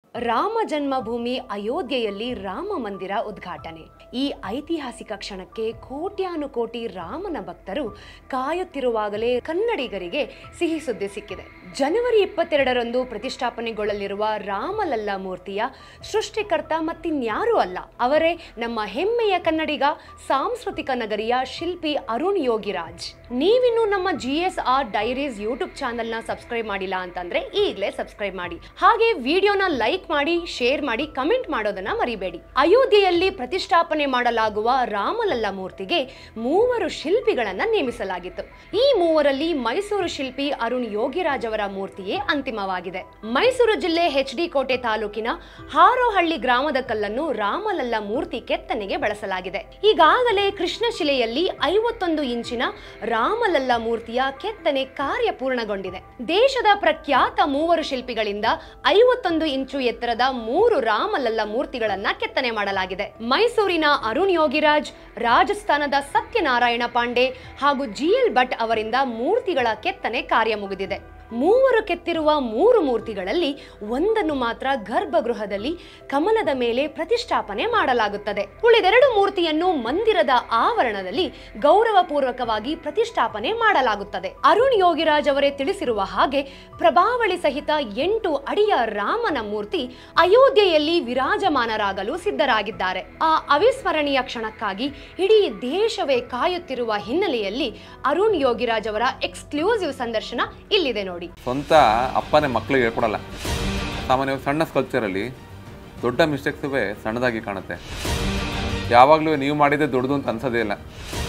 ರಾಮ ಜನ್ಮಭೂಮಿ ಅಯೋಧ್ಯೆಯಲ್ಲಿ ರಾಮ ಮಂದಿರ ಉದ್ಘಾಟನೆ. ಈ ಐತಿಹಾಸಿಕ ಕ್ಷಣಕ್ಕೆ ಕೋಟ್ಯಾನುಕೋಟಿ ರಾಮನ ಭಕ್ತರು ಕಾಯುತ್ತಿರುವಾಗಲೇ ಕನ್ನಡಿಗರಿಗೆ ಸಿಹಿ ಸುದ್ದಿ ಸಿಕ್ಕಿದೆ. ಜನವರಿ 22ರಂದು ಪ್ರತಿಷ್ಠಾಪನೆಗೊಳ್ಳಲಿರುವ ರಾಮಲಲ್ಲಾ ಮೂರ್ತಿಯ ಸೃಷ್ಟಿಕರ್ತ ಮತ್ತಿನ್ಯಾರೂ ಅಲ್ಲ, ಅವರೇ ನಮ್ಮ ಹೆಮ್ಮೆಯ ಕನ್ನಡಿಗ, ಸಾಂಸ್ಕೃತಿಕ ನಗರಿಯ ಶಿಲ್ಪಿ ಅರುಣ್ ಯೋಗಿರಾಜ್. ನೀವಿನ್ನು ನಮ್ಮ GSR ಡೈರೀಸ್ ಯೂಟ್ಯೂಬ್ ಚಾನೆಲ್ನ ಸಬ್ಸ್ಕ್ರೈಬ್ ಮಾಡಿಲ್ಲ ಅಂತಂದ್ರೆ ಈಗಲೇ ಸಬ್ಸ್ಕ್ರೈಬ್ ಮಾಡಿ. ಹಾಗೆ ವಿಡಿಯೋನ ಲೈಕ್ ಮಾಡಿ, ಶೇರ್ ಮಾಡಿ, ಕಮೆಂಟ್ ಮಾಡೋದನ್ನ ಮರಿಬೇಡಿ. ಅಯೋಧ್ಯೆಯಲ್ಲಿ ಪ್ರತಿಷ್ಠಾಪನೆ ಮಾಡಲಾಗುವ ರಾಮಲಲ್ಲಾ ಮೂರ್ತಿಗೆ 3 ಶಿಲ್ಪಿಗಳನ್ನ ನೇಮಿಸಲಾಗಿತ್ತು. ಈ 3ರಲ್ಲಿ ಮೈಸೂರು ಶಿಲ್ಪಿ ಅರುಣ್ ಯೋಗಿರಾಜ್ ಅವರ ಮೂರ್ತಿಯೇ ಅಂತಿಮವಾಗಿದೆ. ಮೈಸೂರು ಜಿಲ್ಲೆ HD ಕೋಟೆ ತಾಲೂಕಿನ ಹಾರೋಹಳ್ಳಿ ಗ್ರಾಮದ ಕಲ್ಲನ್ನು ರಾಮಲಲ್ಲಾ ಮೂರ್ತಿ ಕೆತ್ತನೆಗೆ ಬಳಸಲಾಗಿದೆ. ಈಗಾಗಲೇ ಕೃಷ್ಣಶಿಲೆಯಲ್ಲಿ 51 ಇಂಚಿನ ರಾಮಲಲ್ಲಾ ಮೂರ್ತಿಯ ಕೆತ್ತನೆ ಕಾರ್ಯ ಪೂರ್ಣಗೊಂಡಿದೆ. ದೇಶದ ಪ್ರಖ್ಯಾತ 3 ಶಿಲ್ಪಿಗಳಿಂದ 51 ಇಂಚು ಎತ್ತರದ 3 ರಾಮಲಲ್ಲಾ ಮೂರ್ತಿಗಳನ್ನ ಕೆತ್ತನೆ ಮಾಡಲಾಗಿದೆ. ಮೈಸೂರಿನ ಅರುಣ್ ಯೋಗಿರಾಜ್, ರಾಜಸ್ಥಾನದ ಸತ್ಯನಾರಾಯಣ ಪಾಂಡೆ ಹಾಗೂ GL ಭಟ್ ಅವರಿಂದ ಮೂರ್ತಿಗಳ ಕೆತ್ತನೆ ಕಾರ್ಯ ಮುಗಿದಿದೆ. 3 ಕೆತ್ತಿರುವ 3 ಮೂರ್ತಿಗಳಲ್ಲಿ ಒಂದನ್ನು ಮಾತ್ರ ಗರ್ಭಗೃಹದಲ್ಲಿ ಕಮಲದ ಮೇಲೆ ಪ್ರತಿಷ್ಠಾಪನೆ ಮಾಡಲಾಗುತ್ತದೆ. ಉಳಿದೆರಡು ಮೂರ್ತಿಯನ್ನು ಮಂದಿರದ ಆವರಣದಲ್ಲಿ ಗೌರವಪೂರ್ವಕವಾಗಿ ಪ್ರತಿಷ್ಠಾಪನೆ ಮಾಡಲಾಗುತ್ತದೆ. ಅರುಣ್ ಯೋಗಿರಾಜ್ ಅವರೇ ತಿಳಿಸಿರುವ ಹಾಗೆ ಪ್ರಭಾವಳಿ ಸಹಿತ 8 ಅಡಿಯ ರಾಮನ ಮೂರ್ತಿ ಅಯೋಧ್ಯೆಯಲ್ಲಿ ವಿರಾಜಮಾನರಾಗಲು ಸಿದ್ಧರಾಗಿದ್ದಾರೆ. ಆ ಅವಿಸ್ಮರಣೀಯ ಕ್ಷಣಕ್ಕಾಗಿ ಇಡೀ ದೇಶವೇ ಕಾಯುತ್ತಿರುವ ಹಿನ್ನೆಲೆಯಲ್ಲಿ ಅರುಣ್ ಯೋಗಿರಾಜ್ ಅವರ ಎಕ್ಸ್ಕ್ಲೂಸಿವ್ ಸಂದರ್ಶನ ಇಲ್ಲಿದೆ ನೋಡಿ. ಸ್ವಂತ ಅಪ್ಪನೇ ಮಕ್ಕಳಿಗೆ ಹೇಳ್ಕೊಡಲ್ಲ. ಸಾಮಾನ್ಯವಾಗಿ ಸಣ್ಣ ಸ್ಕಲ್ಪ್ಚರಲ್ಲಿ ದೊಡ್ಡ ಮಿಸ್ಟೇಕ್ಸುವೇ ಸಣ್ಣದಾಗಿ ಕಾಣುತ್ತೆ. ಯಾವಾಗಲೂ ನೀವು ಮಾಡಿದ್ದೆ ದೊಡ್ಡದು ಅಂತ ಅನ್ಸೋದೇ ಇಲ್ಲ.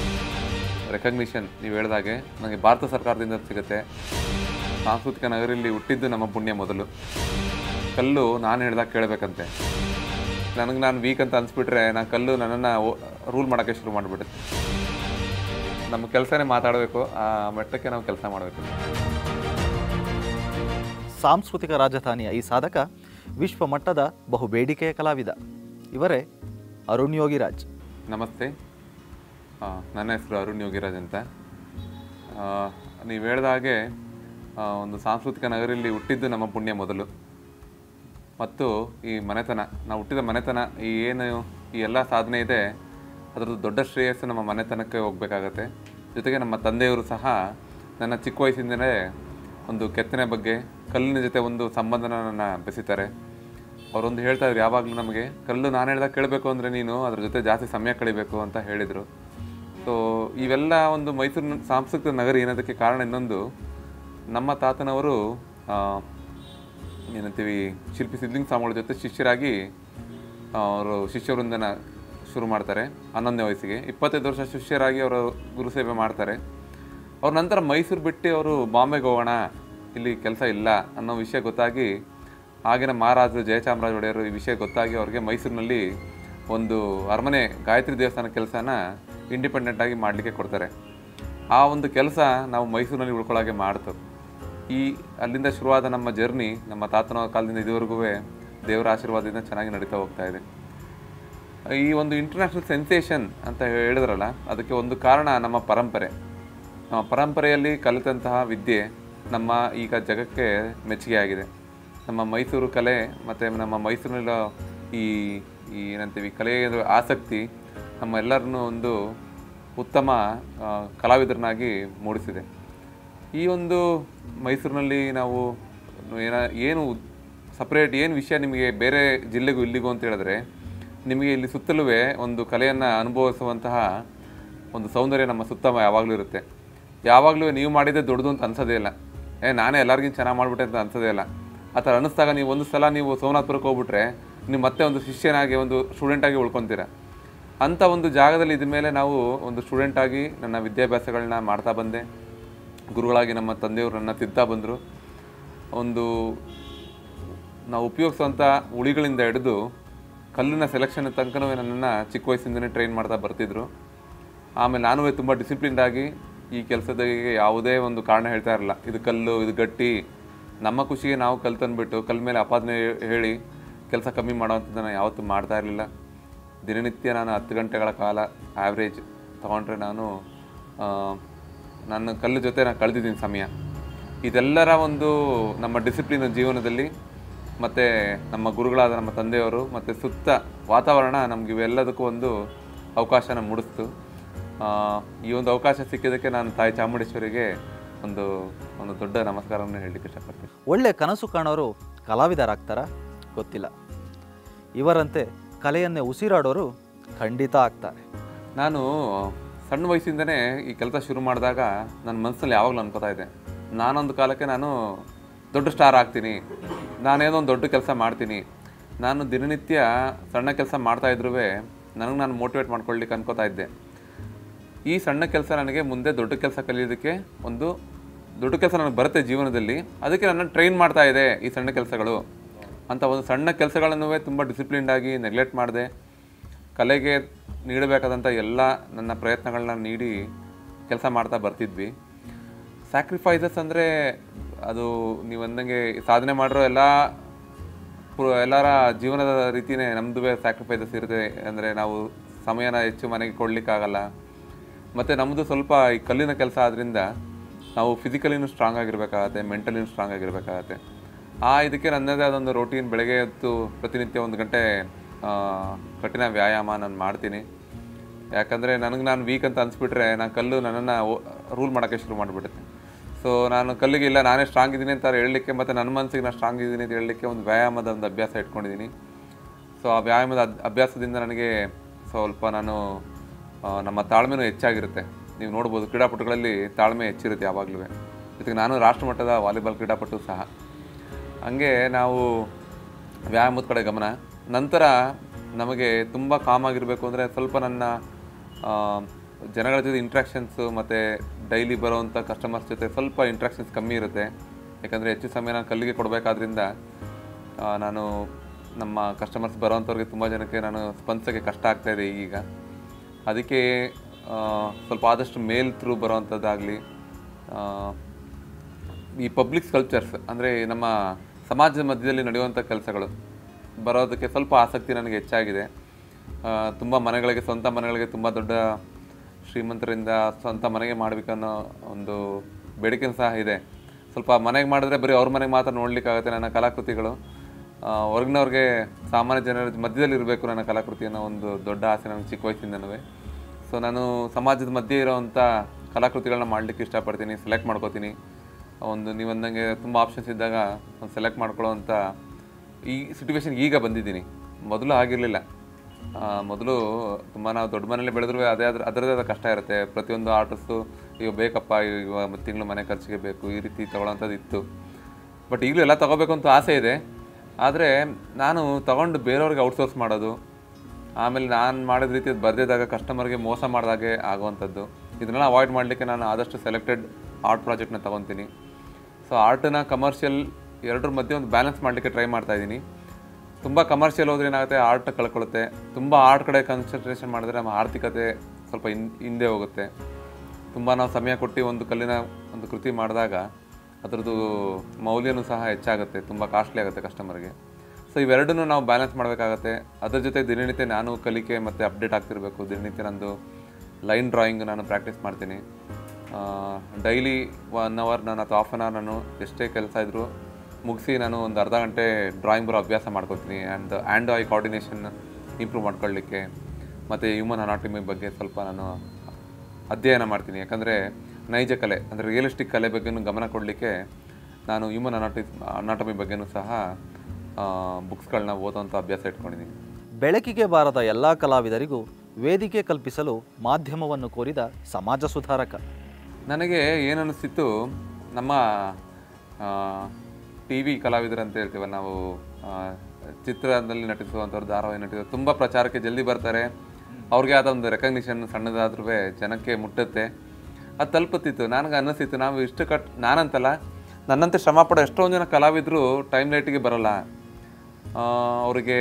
ರೆಕಗ್ನಿಷನ್ ನೀವು ಹೇಳಿದಾಗೆ ನನಗೆ ಭಾರತ ಸರ್ಕಾರದಿಂದ ಸಿಗುತ್ತೆ. ಸಾಂಸ್ಕೃತಿಕ ನಗರಿಯಲ್ಲಿ ಹುಟ್ಟಿದ್ದು ನಮ್ಮ ಪುಣ್ಯ ಮೊದಲು. ಕಲ್ಲು ನಾನು ಹೇಳ್ದಾಗ ಕೇಳಬೇಕಂತೆ. ನನಗೆ ನಾನು ವೀಕ್ ಅಂತ ಅನ್ಸ್ಬಿಟ್ರೆ ನಾನು ಕಲ್ಲು ನನ್ನನ್ನು ರೂಲ್ ಮಾಡೋಕ್ಕೆ ಶುರು ಮಾಡಿಬಿಡುತ್ತೆ. ನಮ್ಮ ಕೆಲಸನೇ ಮಾತಾಡಬೇಕು, ಆ ಮಟ್ಟಕ್ಕೆ ನಾವು ಕೆಲಸ ಮಾಡಬೇಕು. ಸಾಂಸ್ಕೃತಿಕ ರಾಜಧಾನಿಯ ಈ ಸಾಧಕ ವಿಶ್ವ ಮಟ್ಟದ ಬಹು ಬೇಡಿಕೆಯ ಕಲಾವಿದ. ಇವರೇ ಅರುಣ್ ಯೋಗಿರಾಜ್. ನಮಸ್ತೆ, ನನ್ನ ಹೆಸರು ಅರುಣ್ ಯೋಗಿರಾಜ್ ಅಂತ. ನೀವು ಹೇಳಿದ ಹಾಗೆ ಒಂದು ಸಾಂಸ್ಕೃತಿಕ ನಗರಿಯಲ್ಲಿ ಹುಟ್ಟಿದ್ದು ನಮ್ಮ ಪುಣ್ಯ ಮೊದಲು. ಮತ್ತು ಈ ಮನೆತನ, ನಾವು ಹುಟ್ಟಿದ ಮನೆತನ, ಈ ಎಲ್ಲ ಸಾಧನೆ ಇದೆ, ಅದರದ್ದು ದೊಡ್ಡ ಶ್ರೇಯಸ್ಸು ನಮ್ಮ ಮನೆತನಕ್ಕೆ ಹೋಗಬೇಕಾಗತ್ತೆ. ಜೊತೆಗೆ ನಮ್ಮ ತಂದೆಯವರು ಸಹ ನನ್ನ ಚಿಕ್ಕ ವಯಸ್ಸಿಂದಲೇ ಒಂದು ಕೆತ್ತನೆ ಬಗ್ಗೆ, ಕಲ್ಲಿನ ಜೊತೆ ಒಂದು ಸಂಬಂಧನ ನನ್ನ ಬೆಸಿತಾರೆ. ಅವರೊಂದು ಹೇಳ್ತಾ ಇದ್ರು, ಯಾವಾಗಲೂ ನಮಗೆ ಕಲ್ಲು ನಾನು ಹೇಳ್ದಾಗ ಕೇಳಬೇಕು ಅಂದರೆ ನೀನು ಅದ್ರ ಜೊತೆ ಜಾಸ್ತಿ ಸಮಯ ಕಳಿಬೇಕು ಅಂತ ಹೇಳಿದರು. ಸೊ ಇವೆಲ್ಲ ಒಂದು ಮೈಸೂರಿನ ಸಾಂಸ್ಕೃತಿಕ ನಗರಿ ಏನೋದಕ್ಕೆ ಕಾರಣ ಇನ್ನೊಂದು, ನಮ್ಮ ತಾತನವರು ಏನಂತೀವಿ ಶಿಲ್ಪಿ ಸಿದ್ಧಲಿಂಗ ಸ್ವಾಮಿಗಳ ಜೊತೆ ಶಿಷ್ಯರಾಗಿ ಅವರು ಶಿಷ್ಯವೃಂದನ ಶುರು ಮಾಡ್ತಾರೆ. 11ನೇ ವಯಸ್ಸಿಗೆ 25 ವರ್ಷ ಶಿಷ್ಯರಾಗಿ ಅವರು ಗುರುಸೇವೆ ಮಾಡ್ತಾರೆ. ಅವ್ರ ನಂತರ ಮೈಸೂರು ಬಿಟ್ಟು ಅವರು ಬಾಂಬೆಗೆ ಹೋಗೋಣ, ಇಲ್ಲಿ ಕೆಲಸ ಇಲ್ಲ ಅನ್ನೋ ವಿಷಯ ಗೊತ್ತಾಗಿ, ಆಗಿನ ಮಹಾರಾಜರು ಜಯಚಾಮರಾಜ ಒಡೆಯರು ಈ ವಿಷಯ ಗೊತ್ತಾಗಿ ಅವ್ರಿಗೆ ಮೈಸೂರಿನಲ್ಲಿ ಒಂದು ಅರಮನೆ ಗಾಯತ್ರಿ ದೇವಸ್ಥಾನ ಕೆಲಸನ ಇಂಡಿಪೆಂಡೆಂಟಾಗಿ ಮಾಡಲಿಕ್ಕೆ ಕೊಡ್ತಾರೆ. ಆ ಒಂದು ಕೆಲಸ ನಾವು ಮೈಸೂರಿನಲ್ಲಿ ಉಳ್ಕೊಳ್ಳೋಕೆ ಮಾಡ್ತು. ಅಲ್ಲಿಂದ ಶುರುವಾದ ನಮ್ಮ ಜರ್ನಿ ನಮ್ಮ ತಾತನ ಕಾಲದಿಂದ ಇದುವರೆಗೂ ದೇವರ ಆಶೀರ್ವಾದದಿಂದ ಚೆನ್ನಾಗಿ ನಡೀತಾ ಹೋಗ್ತಾ ಇದೆ. ಈ ಒಂದು ಇಂಟರ್ನ್ಯಾಷನಲ್ ಸೆನ್ಸೇಷನ್ ಅಂತ ಹೇಳಿದ್ರಲ್ಲ, ಅದಕ್ಕೆ ಒಂದು ಕಾರಣ ನಮ್ಮ ಪರಂಪರೆ. ನಮ್ಮ ಪರಂಪರೆಯಲ್ಲಿ ಕಲಿತಂತಹ ವಿದ್ಯೆ ನಮ್ಮ ಈಗ ಜಗಕ್ಕೆ ಮೆಚ್ಚುಗೆ ಆಗಿದೆ. ನಮ್ಮ ಮೈಸೂರು ಕಲೆ ಮತ್ತು ನಮ್ಮ ಮೈಸೂರಿನ ಈ ಏನಂತೀವಿ ಕಲೆಯ ಆಸಕ್ತಿ ನಮ್ಮ ಎಲ್ಲರನ್ನೂ ಒಂದು ಉತ್ತಮ ಕಲಾವಿದರನ್ನಾಗಿ ಮೂಡಿಸಿದೆ. ಈ ಒಂದು ಮೈಸೂರಿನಲ್ಲಿ ನಾವು ಏನು ಸಪ್ರೇಟ್ ಏನು ವಿಷಯ ನಿಮಗೆ ಬೇರೆ ಜಿಲ್ಲೆಗೂ ಇಲ್ಲಿಗೂ ಅಂತ ಹೇಳಿದ್ರೆ, ನಿಮಗೆ ಇಲ್ಲಿ ಸುತ್ತಲೂ ಒಂದು ಕಲೆಯನ್ನು ಅನುಭವಿಸುವಂತಹ ಒಂದು ಸೌಂದರ್ಯ ನಮ್ಮ ಸುತ್ತ ಯಾವಾಗಲೂ ಇರುತ್ತೆ. ಯಾವಾಗಲೂ ನೀವು ಮಾಡಿದ್ದೆ ದೊಡ್ಡದು ಅಂತ ಅನ್ಸೋದೇ ಇಲ್ಲ. ನಾನೇ ಎಲ್ಲರಿಗಿಂತ ಚೆನ್ನಾಗಿ ಮಾಡಿಬಿಟ್ಟೆ ಅಂತ ಅನ್ಸೋದೇ ಇಲ್ಲ. ಆ ಥರ ಅನ್ನಿಸ್ದಾಗ ನೀವು ಒಂದು ಸಲ ನೀವು ಸೋಮನಾಥಪುರಕ್ಕೆ ಹೋಗ್ಬಿಟ್ರೆ ನೀವು ಮತ್ತೆ ಒಂದು ಶಿಷ್ಯನಾಗಿ ಒಂದು ಸ್ಟೂಡೆಂಟಾಗಿ ಉಳ್ಕೊತೀರ. ಅಂಥ ಒಂದು ಜಾಗದಲ್ಲಿ ಇದ ಮೇಲೆ ನಾವು ಒಂದು ಸ್ಟೂಡೆಂಟಾಗಿ ನನ್ನ ವಿದ್ಯಾಭ್ಯಾಸಗಳನ್ನ ಮಾಡ್ತಾ ಬಂದೆ. ಗುರುಗಳಾಗಿ ನಮ್ಮ ತಂದೆಯವರು ನನ್ನ ತಿದ್ತಾ ಬಂದರು. ಒಂದು ನಾವು ಉಪಯೋಗಿಸುವಂಥ ಉಳಿಗಳಿಂದ ಹಿಡಿದು ಕಲ್ಲಿನ ಸೆಲೆಕ್ಷನ್ ತನಕನೂ ನನ್ನನ್ನು ಚಿಕ್ಕ ವಯಸ್ಸಿಂದನೇ ಟ್ರೈನ್ ಮಾಡ್ತಾ ಬರ್ತಿದ್ರು. ಆಮೇಲೆ ನಾನು ತುಂಬ ಡಿಸಿಪ್ಲಿನ್ಡಾಗಿ ಈ ಕೆಲಸದಾಗೆ ಯಾವುದೇ ಒಂದು ಕಾರಣ ಹೇಳ್ತಾ ಇರಲಿಲ್ಲ. ಇದು ಕಲ್ಲು, ಇದು ಗಟ್ಟಿ, ನಮ್ಮ ಖುಷಿಗೆ ನಾವು ಕಲ್ಲು ತಂದುಬಿಟ್ಟು ಕಲ್ಲು ಮೇಲೆ ಅಪಾದನೆ ಹೇಳಿ ಕೆಲಸ ಕಮ್ಮಿ ಮಾಡೋವಂಥದ್ದನ್ನು ಯಾವತ್ತೂ ಮಾಡ್ತಾ ಇರಲಿಲ್ಲ. ದಿನನಿತ್ಯ ನಾನು 10 ಗಂಟೆಗಳ ಕಾಲ ಆ್ಯಾವ್ರೇಜ್ ತೊಗೊಂಡ್ರೆ ನನ್ನ ಕಲ್ಲು ಜೊತೆ ನಾನು ಕಳೆದಿದ್ದೀನಿ ಸಮಯ. ಇದೆಲ್ಲರ ಒಂದು ನಮ್ಮ ಡಿಸಿಪ್ಲಿನ್ ಜೀವನದಲ್ಲಿ ಮತ್ತು ನಮ್ಮ ಗುರುಗಳಾದ ನಮ್ಮ ತಂದೆಯವರು ಮತ್ತು ಸುತ್ತ ವಾತಾವರಣ ನಮ್ಗೆ ಇವೆಲ್ಲದಕ್ಕೂ ಒಂದು ಅವಕಾಶನ ಮೂಡಿಸ್ತು. ಈ ಒಂದು ಅವಕಾಶ ಸಿಕ್ಕಿದ್ದಕ್ಕೆ ನಾನು ತಾಯಿ ಚಾಮುಂಡೇಶ್ವರಿಗೆ ಒಂದು ದೊಡ್ಡ ನಮಸ್ಕಾರವನ್ನು ಹೇಳಲಿಕ್ಕೆ ಇಷ್ಟಪಡ್ತೀನಿ. ಒಳ್ಳೆ ಕನಸು ಕಾಣೋರು ಕಲಾವಿದರಾಗ್ತಾರಾ ಗೊತ್ತಿಲ್ಲ, ಇವರಂತೆ ಕಲೆಯನ್ನೇ ಉಸಿರಾಡೋರು ಖಂಡಿತ ಆಗ್ತಾರೆ. ನಾನು ಸಣ್ಣ ವಯಸ್ಸಿಂದನೇ ಈ ಕೆಲಸ ಶುರು ಮಾಡಿದಾಗ ನನ್ನ ಮನಸ್ಸಲ್ಲಿ ಯಾವಾಗಲೂ ಅನ್ಕೋತಾ ಇದ್ದೆ, ನಾನೊಂದು ಕಾಲಕ್ಕೆ ನಾನು ದೊಡ್ಡ ಸ್ಟಾರ್ ಆಗ್ತೀನಿ, ನಾನೇನೋ ಒಂದು ದೊಡ್ಡ ಕೆಲಸ ಮಾಡ್ತೀನಿ. ನಾನು ದಿನನಿತ್ಯ ಸಣ್ಣ ಕೆಲಸ ಮಾಡ್ತಾಯಿದ್ರೂ ನನಗೆ ನಾನು ಮೋಟಿವೇಟ್ ಮಾಡ್ಕೊಳ್ಳಿಕ್ಕೆ ಅನ್ಕೋತಾ ಇದ್ದೆ. ಈ ಸಣ್ಣ ಕೆಲಸ ನನಗೆ ಮುಂದೆ ದೊಡ್ಡ ಕೆಲಸ ಕಲಿಯೋದಕ್ಕೆ ಒಂದು ದೊಡ್ಡ ಕೆಲಸ ನನಗೆ ಬರುತ್ತೆ ಜೀವನದಲ್ಲಿ, ಅದಕ್ಕೆ ನನ್ನ ಟ್ರೈನ್ ಮಾಡ್ತಾ ಇದೆ ಈ ಸಣ್ಣ ಕೆಲಸಗಳು ಅಂತ. ಒಂದು ಸಣ್ಣ ಕೆಲಸಗಳನ್ನು ತುಂಬ ಡಿಸಿಪ್ಲಿನ್ಡಾಗಿ ನೆಗ್ಲೆಕ್ಟ್ ಮಾಡಿದೆ. ಕಲೆಗೆ ನೀಡಬೇಕಾದಂಥ ಎಲ್ಲ ನನ್ನ ಪ್ರಯತ್ನಗಳನ್ನ ನೀಡಿ ಕೆಲಸ ಮಾಡ್ತಾ ಬರ್ತಿದ್ವಿ. ಸ್ಯಾಕ್ರಿಫೈಸಸ್ ಅಂದರೆ ಅದು ನೀವು ಅಂದಂಗೆ ಸಾಧನೆ ಮಾಡಿರೋ ಎಲ್ಲರ ಜೀವನದ ರೀತಿಯೇ ನಮ್ಮದು ಸ್ಯಾಕ್ರಿಫೈಸಸ್ ಇರುತ್ತೆ. ಅಂದರೆ ನಾವು ಸಮಯನ ಹೆಚ್ಚು ಮನೆಗೆ ಕೊಡಲಿಕ್ಕಾಗಲ್ಲ. ಮತ್ತು ನಮ್ಮದು ಸ್ವಲ್ಪ ಈ ಕಲ್ಲಿನ ಕೆಲಸ ಆದ್ದರಿಂದ ನಾವು ಫಿಸಿಕಲಿನೂ ಸ್ಟ್ರಾಂಗ್ ಆಗಿರಬೇಕಾಗತ್ತೆ, ಮೆಂಟಲಿನೂ ಸ್ಟ್ರಾಂಗ್ ಆಗಿರಬೇಕಾಗತ್ತೆ. ಇದಕ್ಕೆ ನನ್ನದೇ ಆದೊಂದು ರೋಟೀನ್, ಬೆಳಗ್ಗೆ ಎದ್ದು ಪ್ರತಿನಿತ್ಯ 1 ಗಂಟೆ ಕಠಿಣ ವ್ಯಾಯಾಮ ನಾನು ಮಾಡ್ತೀನಿ. ಯಾಕಂದರೆ ನಾನು ವೀಕ್ ಅಂತ ಅನಿಸ್ಬಿಟ್ರೆ ಕಲ್ಲು ನನ್ನನ್ನು ರೂಲ್ ಮಾಡೋಕ್ಕೆ ಶುರು ಮಾಡಿಬಿಡುತ್ತೆ. ಸೊ ನಾನು ಕಲ್ಲಿಗೆ ಇಲ್ಲ ನಾನೇ ಸ್ಟ್ರಾಂಗ್ ಇದ್ದೀನಿ ಅಂತ ಹೇಳಲಿಕ್ಕೆ, ಮತ್ತು ನನ್ನ ಮನಸ್ಸಿಗೆ ನಾನು ಸ್ಟ್ರಾಂಗ್ ಇದ್ದೀನಿ ಅಂತ ಹೇಳಲಿಕ್ಕೆ ಒಂದು ವ್ಯಾಯಾಮದ ಒಂದು ಅಭ್ಯಾಸ ಇಟ್ಕೊಂಡಿದ್ದೀನಿ. ಸೊ ಆ ವ್ಯಾಯಾಮದ ಅಭ್ಯಾಸದಿಂದ ನನಗೆ ಸ್ವಲ್ಪ ನಮ್ಮ ತಾಳ್ಮೆನೂ ಹೆಚ್ಚಾಗಿರುತ್ತೆ. ನೀವು ನೋಡ್ಬೋದು ಕ್ರೀಡಾಪಟುಗಳಲ್ಲಿ ತಾಳ್ಮೆ ಹೆಚ್ಚಿರುತ್ತೆ ಯಾವಾಗಲೂ. ಜೊತೆಗೆ ನಾನು ರಾಷ್ಟ್ರಮಟ್ಟದ ವಾಲಿಬಾಲ್ ಕ್ರೀಡಾಪಟು ಸಹ. ಹಂಗೆ ನಾವು ವ್ಯಾಯಾಮದ ಕಡೆ ಗಮನ. ನಂತರ ನಮಗೆ ತುಂಬ ಕಾಮಾಗಿರಬೇಕು ಅಂದರೆ ಸ್ವಲ್ಪ ನನ್ನ ಜನಗಳ ಜೊತೆ ಇಂಟ್ರ್ಯಾಕ್ಷನ್ಸು ಮತ್ತು ಡೈಲಿ ಬರೋವಂಥ ಕಸ್ಟಮರ್ಸ್ ಜೊತೆ ಸ್ವಲ್ಪ ಇಂಟ್ರ್ಯಾಕ್ಷನ್ಸ್ ಕಮ್ಮಿ ಇರುತ್ತೆ. ಯಾಕಂದರೆ ಹೆಚ್ಚು ಸಮಯ ನಾನು ಕಲ್ಲಿಗೆ ಕೊಡಬೇಕಾದ್ರಿಂದ ನಾನು ನಮ್ಮ ಕಸ್ಟಮರ್ಸ್ ಬರೋವಂಥವ್ರಿಗೆ ತುಂಬ ಜನಕ್ಕೆ ನಾನು ಸ್ಪಂದಿಸೋಕ್ಕೆ ಕಷ್ಟ ಆಗ್ತಾಯಿದೆ ಈಗೀಗ. ಅದಕ್ಕೆ ಸ್ವಲ್ಪ ಆದಷ್ಟು ಮೇಲ್ ಥ್ರೂ ಬರೋವಂಥದ್ದಾಗಲಿ, ಈ ಪಬ್ಲಿಕ್ ಸ್ಕಲ್ಪ್ಚರ್ಸ್ ಅಂದರೆ ನಮ್ಮ ಸಮಾಜದ ಮಧ್ಯದಲ್ಲಿ ನಡೆಯುವಂಥ ಕೆಲಸಗಳು ಬರೋದಕ್ಕೆ ಸ್ವಲ್ಪ ಆಸಕ್ತಿ ನನಗೆ ಹೆಚ್ಚಾಗಿದೆ. ತುಂಬ ಮನೆಗಳಿಗೆ, ಸ್ವಂತ ಮನೆಗಳಿಗೆ ತುಂಬ ದೊಡ್ಡ ಶ್ರೀಮಂತರಿಂದ ಸ್ವಂತ ಮನೆಗೆ ಮಾಡಬೇಕನ್ನೋ ಒಂದು ಬೇಡಿಕೆನೂ ಸಹ ಇದೆ. ಸ್ವಲ್ಪ ಮನೆಗೆ ಮಾಡಿದ್ರೆ ಬರೀ ಅವ್ರ ಮನೆಗೆ ಮಾತ್ರ ನೋಡಲಿಕ್ಕಾಗುತ್ತೆ. ನನ್ನ ಕಲಾಕೃತಿಗಳು ಹೊರಗಿನವ್ರಿಗೆ, ಸಾಮಾನ್ಯ ಜನರ ಮಧ್ಯದಲ್ಲಿ ಇರಬೇಕು ನನ್ನ ಕಲಾಕೃತಿ ಅನ್ನೋ ಒಂದು ದೊಡ್ಡ ಆಸೆ ನನಗೆ ಚಿಕ್ಕ ವಯಸ್ಸಿಂದನೂ. ಸೊ ನಾನು ಸಮಾಜದ ಮಧ್ಯೆ ಇರೋವಂಥ ಕಲಾಕೃತಿಗಳನ್ನ ಮಾಡಲಿಕ್ಕೆ ಇಷ್ಟಪಡ್ತೀನಿ, ಸೆಲೆಕ್ಟ್ ಮಾಡ್ಕೋತೀನಿ. ನೀವು ಅಂದಂಗೆ ತುಂಬ ಆಪ್ಷನ್ಸ್ ಇದ್ದಾಗ ಒಂದು ಸೆಲೆಕ್ಟ್ ಮಾಡ್ಕೊಳ್ಳೋವಂಥ ಈ ಸಿಚುವೇಶನ್ ಈಗ ಬಂದಿದ್ದೀನಿ. ಮೊದಲು ಆಗಿರಲಿಲ್ಲ. ಮೊದಲು ತುಂಬ ನಾವು ದೊಡ್ಡ ಮನೇಲಿ ಬೆಳೆದ್ರೂ ಅದರದೇ ಆದ ಕಷ್ಟ ಇರುತ್ತೆ. ಪ್ರತಿಯೊಂದು ಆರ್ಟಿಸ್ಟು ಈಗ ಬೇಕಪ್ಪ, ಈಗ ತಿಂಗಳು ಮನೆ ಖರ್ಚಿಗೆ ಬೇಕು, ಈ ರೀತಿ ತೊಗೊಳ್ಳೋಂಥದ್ದು ಇತ್ತು. ಬಟ್ ಈಗಲೂ ಎಲ್ಲ ತೊಗೋಬೇಕು ಅಂತ ಆಸೆ ಇದೆ. ಆದರೆ ನಾನು ತೊಗೊಂಡು ಬೇರೆಯವ್ರಿಗೆ ಔಟ್ಸೋರ್ಸ್ ಮಾಡೋದು, ಆಮೇಲೆ ನಾನು ಮಾಡಿದ ರೀತಿ ಬರೆದಿದ್ದಾಗ ಕಸ್ಟಮರ್ಗೆ ಮೋಸ ಮಾಡಿದಾಗೆ ಆಗುವಂಥದ್ದು, ಇದನ್ನೆಲ್ಲ ಅವಾಯ್ಡ್ ಮಾಡಲಿಕ್ಕೆ ನಾನು ಆದಷ್ಟು ಸೆಲೆಕ್ಟೆಡ್ ಆರ್ಟ್ ಪ್ರಾಜೆಕ್ಟ್ನ ತೊಗೊತೀನಿ. ಸೊ ಆರ್ಟನ್ನ ಕಮರ್ಷಿಯಲ್ ಎರಡರ ಮಧ್ಯೆ ಒಂದು ಬ್ಯಾಲೆನ್ಸ್ ಮಾಡಲಿಕ್ಕೆ ಟ್ರೈ ಮಾಡ್ತಾಯಿದ್ದೀನಿ. ತುಂಬ ಕಮರ್ಷಿಯಲ್ ಹೋದ್ರೆ ಏನಾಗುತ್ತೆ, ಆರ್ಟ್ ಕಳ್ಕೊಳ್ಳುತ್ತೆ. ತುಂಬ ಆರ್ಟ್ ಕಡೆ ಕಾನ್ಸಂಟ್ರೇಷನ್ ಮಾಡಿದ್ರೆ ನಮ್ಮ ಆರ್ಥಿಕತೆ ಸ್ವಲ್ಪ ಹಿಂದೆ ಹೋಗುತ್ತೆ. ತುಂಬ ನಾವು ಸಮಯ ಕೊಟ್ಟು ಒಂದು ಕಲ್ಲಿನ ಒಂದು ಕೃತಿ ಮಾಡಿದಾಗ ಅದರದ್ದು ಮೌಲ್ಯನೂ ಸಹ ಹೆಚ್ಚಾಗುತ್ತೆ, ತುಂಬ ಕಾಸ್ಟ್ಲಿ ಆಗುತ್ತೆ ಕಸ್ಟಮರ್ಗೆ. ಸೊ ಇವೆರಡನ್ನೂ ನಾವು ಬ್ಯಾಲೆನ್ಸ್ ಮಾಡಬೇಕಾಗತ್ತೆ. ಅದ್ರ ಜೊತೆ ದಿನನಿತ್ಯ ನಾನು ಕಲಿಕೆ ಮತ್ತು ಅಪ್ಡೇಟ್ ಆಗ್ತಿರಬೇಕು. ದಿನನಿತ್ಯ ನಂದು ಲೈನ್ ಡ್ರಾಯಿಂಗ್ ನಾನು ಪ್ರಾಕ್ಟೀಸ್ ಮಾಡ್ತೀನಿ. ಡೈಲಿ 1 ಅವರ್ ನಾನು ಅಥವಾ ಹಾಫ್ ಆನ್ ಅವರ್ ನಾನು ಎಷ್ಟೇ ಕೆಲಸ ಇದ್ದರೂ ಮುಗಿಸಿ ನಾನು ಒಂದು ಅರ್ಧ ಗಂಟೆ ಡ್ರಾಯಿಂಗ್ ಬರೋ ಅಭ್ಯಾಸ ಮಾಡ್ಕೊತೀನಿ. ಆ್ಯಂಡ್ ಐ ಕೋಆರ್ಡಿನೇಷನ್ ಇಂಪ್ರೂವ್ ಮಾಡ್ಕೊಳ್ಳಿಕ್ಕೆ ಮತ್ತು ಹ್ಯೂಮನ್ ಅನಾಟಮಿ ಬಗ್ಗೆ ಸ್ವಲ್ಪ ನಾನು ಅಧ್ಯಯನ ಮಾಡ್ತೀನಿ. ಯಾಕಂದರೆ ನೈಜ ಕಲೆ ಅಂದರೆ ರಿಯಲಿಸ್ಟಿಕ್ ಕಲೆ ಬಗ್ಗೆನೂ ಗಮನ ಕೊಡಲಿಕ್ಕೆ ನಾನು ಹ್ಯೂಮನ್ ಅನಾಟಮಿ ಬಗ್ಗೆನೂ ಸಹ ಬುಕ್ಸ್ಗಳನ್ನ ಓದೋಂಥ ಅಭ್ಯಾಸ ಇಟ್ಕೊಂಡಿದ್ದೀನಿ. ಬೆಳಕಿಗೆ ಬಾರದ ಎಲ್ಲ ಕಲಾವಿದರಿಗೂ ವೇದಿಕೆ ಕಲ್ಪಿಸಲು ಮಾಧ್ಯಮವನ್ನು ಕೋರಿದ ಸಮಾಜ ಸುಧಾರಕ. ನನಗೆ ಏನನ್ನಿಸ್ತಿತ್ತು, ನಮ್ಮ TV ಕಲಾವಿದರು ಅಂತ ಹೇಳ್ತೀವಲ್ಲ ನಾವು, ಚಿತ್ರದಲ್ಲಿ ನಟಿಸುವಂಥವ್ರು, ಧಾರಾವಾಹಿ ನಟಿಸೋರು ತುಂಬ ಪ್ರಚಾರಕ್ಕೆ ಜಲ್ದಿ ಬರ್ತಾರೆ. ಅವ್ರಿಗೆ ಆದ ಒಂದು ರೆಕಗ್ನಿಷನ್ ಸಣ್ಣದಾದ್ರೂ ಜನಕ್ಕೆ ಮುಟ್ಟುತ್ತೆ, ಅದು ತಲುಪುತ್ತಿತ್ತು. ನನಗೆ ಅನ್ನಿಸ್ತಿತ್ತು ನಾವು ನಾನಂತಲ್ಲ, ನನ್ನಂತೆ ಶ್ರಮ ಪಡೋ ಎಷ್ಟೊಂದು ಜನ ಕಲಾವಿದರು ಟೈಮ್ ಲೈಟಿಗೆ ಬರೋಲ್ಲ. ಅವ್ರಿಗೆ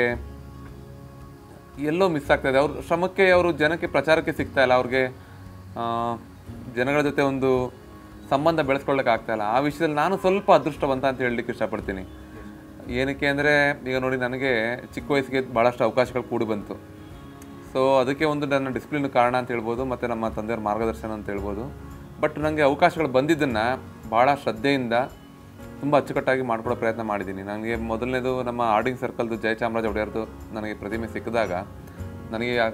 ಎಲ್ಲೋ ಮಿಸ್ ಆಗ್ತಾಯಿದೆ. ಅವ್ರ ಶ್ರಮಕ್ಕೆ ಅವರು ಜನಕ್ಕೆ ಪ್ರಚಾರಕ್ಕೆ ಸಿಗ್ತಾ ಇಲ್ಲ. ಅವ್ರಿಗೆ ಜನಗಳ ಜೊತೆ ಒಂದು ಸಂಬಂಧ ಬೆಳೆಸ್ಕೊಳ್ಳೋಕೆ ಆಗ್ತಾಯಿಲ್ಲ. ಆ ವಿಷಯದಲ್ಲಿ ನಾನು ಸ್ವಲ್ಪ ಅದೃಷ್ಟವಂತ ಅಂತ ಹೇಳಲಿಕ್ಕೆ ಇಷ್ಟಪಡ್ತೀನಿ. ಏನಕ್ಕೆ ಅಂದರೆ ಈಗ ನೋಡಿ, ನನಗೆ ಚಿಕ್ಕ ವಯಸ್ಸಿಗೆ ಭಾಳಷ್ಟು ಅವಕಾಶಗಳು ಕೂಡಿ ಬಂತು. ಸೊ ಅದಕ್ಕೆ ಒಂದು ನನ್ನ ಡಿಸಿಪ್ಲಿನ್ ಕಾರಣ ಅಂತ ಹೇಳ್ಬೋದು, ಮತ್ತು ನಮ್ಮ ತಂದೆಯವ್ರ ಮಾರ್ಗದರ್ಶನ ಅಂತ ಹೇಳ್ಬೋದು. ಬಟ್ ನನಗೆ ಅವಕಾಶಗಳು ಬಂದಿದ್ದನ್ನು ಭಾಳ ಶ್ರದ್ಧೆಯಿಂದ ತುಂಬ ಅಚ್ಚುಕಟ್ಟಾಗಿ ಮಾಡ್ಕೊಳ್ಳೋ ಪ್ರಯತ್ನ ಮಾಡಿದ್ದೀನಿ. ನನಗೆ ಮೊದಲನೇದು ನಮ್ಮ ಆರ್ಡಿಂಗ್ ಸರ್ಕಲ್ದು ಜಯಚಾಮರಾಜ ಒಡೆಯರ್ದು ನನಗೆ ಪ್ರತಿಮೆ ಸಿಕ್ಕಿದಾಗ ನನಗೆ ಆಗ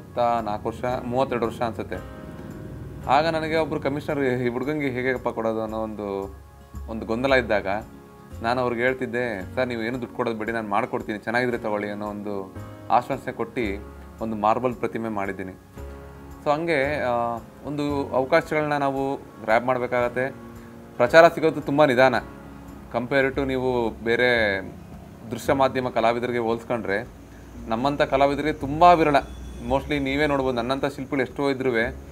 32 ವರ್ಷ ಅನಿಸುತ್ತೆ. ಆಗ ನನಗೆ ಒಬ್ಬರು ಕಮಿಷನರ್ ಈ ಹುಡುಗಂಗೆ ಹೇಗಪ್ಪ ಕೊಡೋದು ಅನ್ನೋ ಒಂದು ಗೊಂದಲ ಇದ್ದಾಗ ನಾನು ಅವ್ರಿಗೆ ಹೇಳ್ತಿದ್ದೆ, ಸರ್ ನೀವು ಏನು ದುಡ್ಡು ಕೊಡೋದು ಬೇಡಿ, ನಾನು ಮಾಡಿಕೊಡ್ತೀನಿ, ಚೆನ್ನಾಗಿದ್ರೆ ತಗೊಳ್ಳಿ ಅನ್ನೋ ಒಂದು ಆಶ್ವಾಸನೆ ಕೊಟ್ಟು ಒಂದು ಮಾರ್ಬಲ್ ಪ್ರತಿಮೆ ಮಾಡಿದ್ದೀನಿ. ಸೊ ಹಂಗೆ ಒಂದು ಅವಕಾಶಗಳನ್ನ ನಾವು ಗ್ರ್ಯಾಬ್ ಮಾಡಬೇಕಾಗತ್ತೆ. ಪ್ರಚಾರ ಸಿಗೋದು ತುಂಬ ನಿಧಾನ ಕಂಪೇರ್ ಟು ನೀವು ಬೇರೆ ದೃಶ್ಯ ಮಾಧ್ಯಮ ಕಲಾವಿದರಿಗೆ ಹೋಲಿಸ್ಕೊಂಡ್ರೆ ನಮ್ಮಂಥ ಕಲಾವಿದರಿಗೆ ತುಂಬ ವಿರಳ. ಮೋಸ್ಟ್ಲಿ ನೀವೇ ನೋಡ್ಬೋದು, ನನ್ನಂಥ ಶಿಲ್ಪಿಗಳು ಎಷ್ಟೋ ಇದ್ರೂ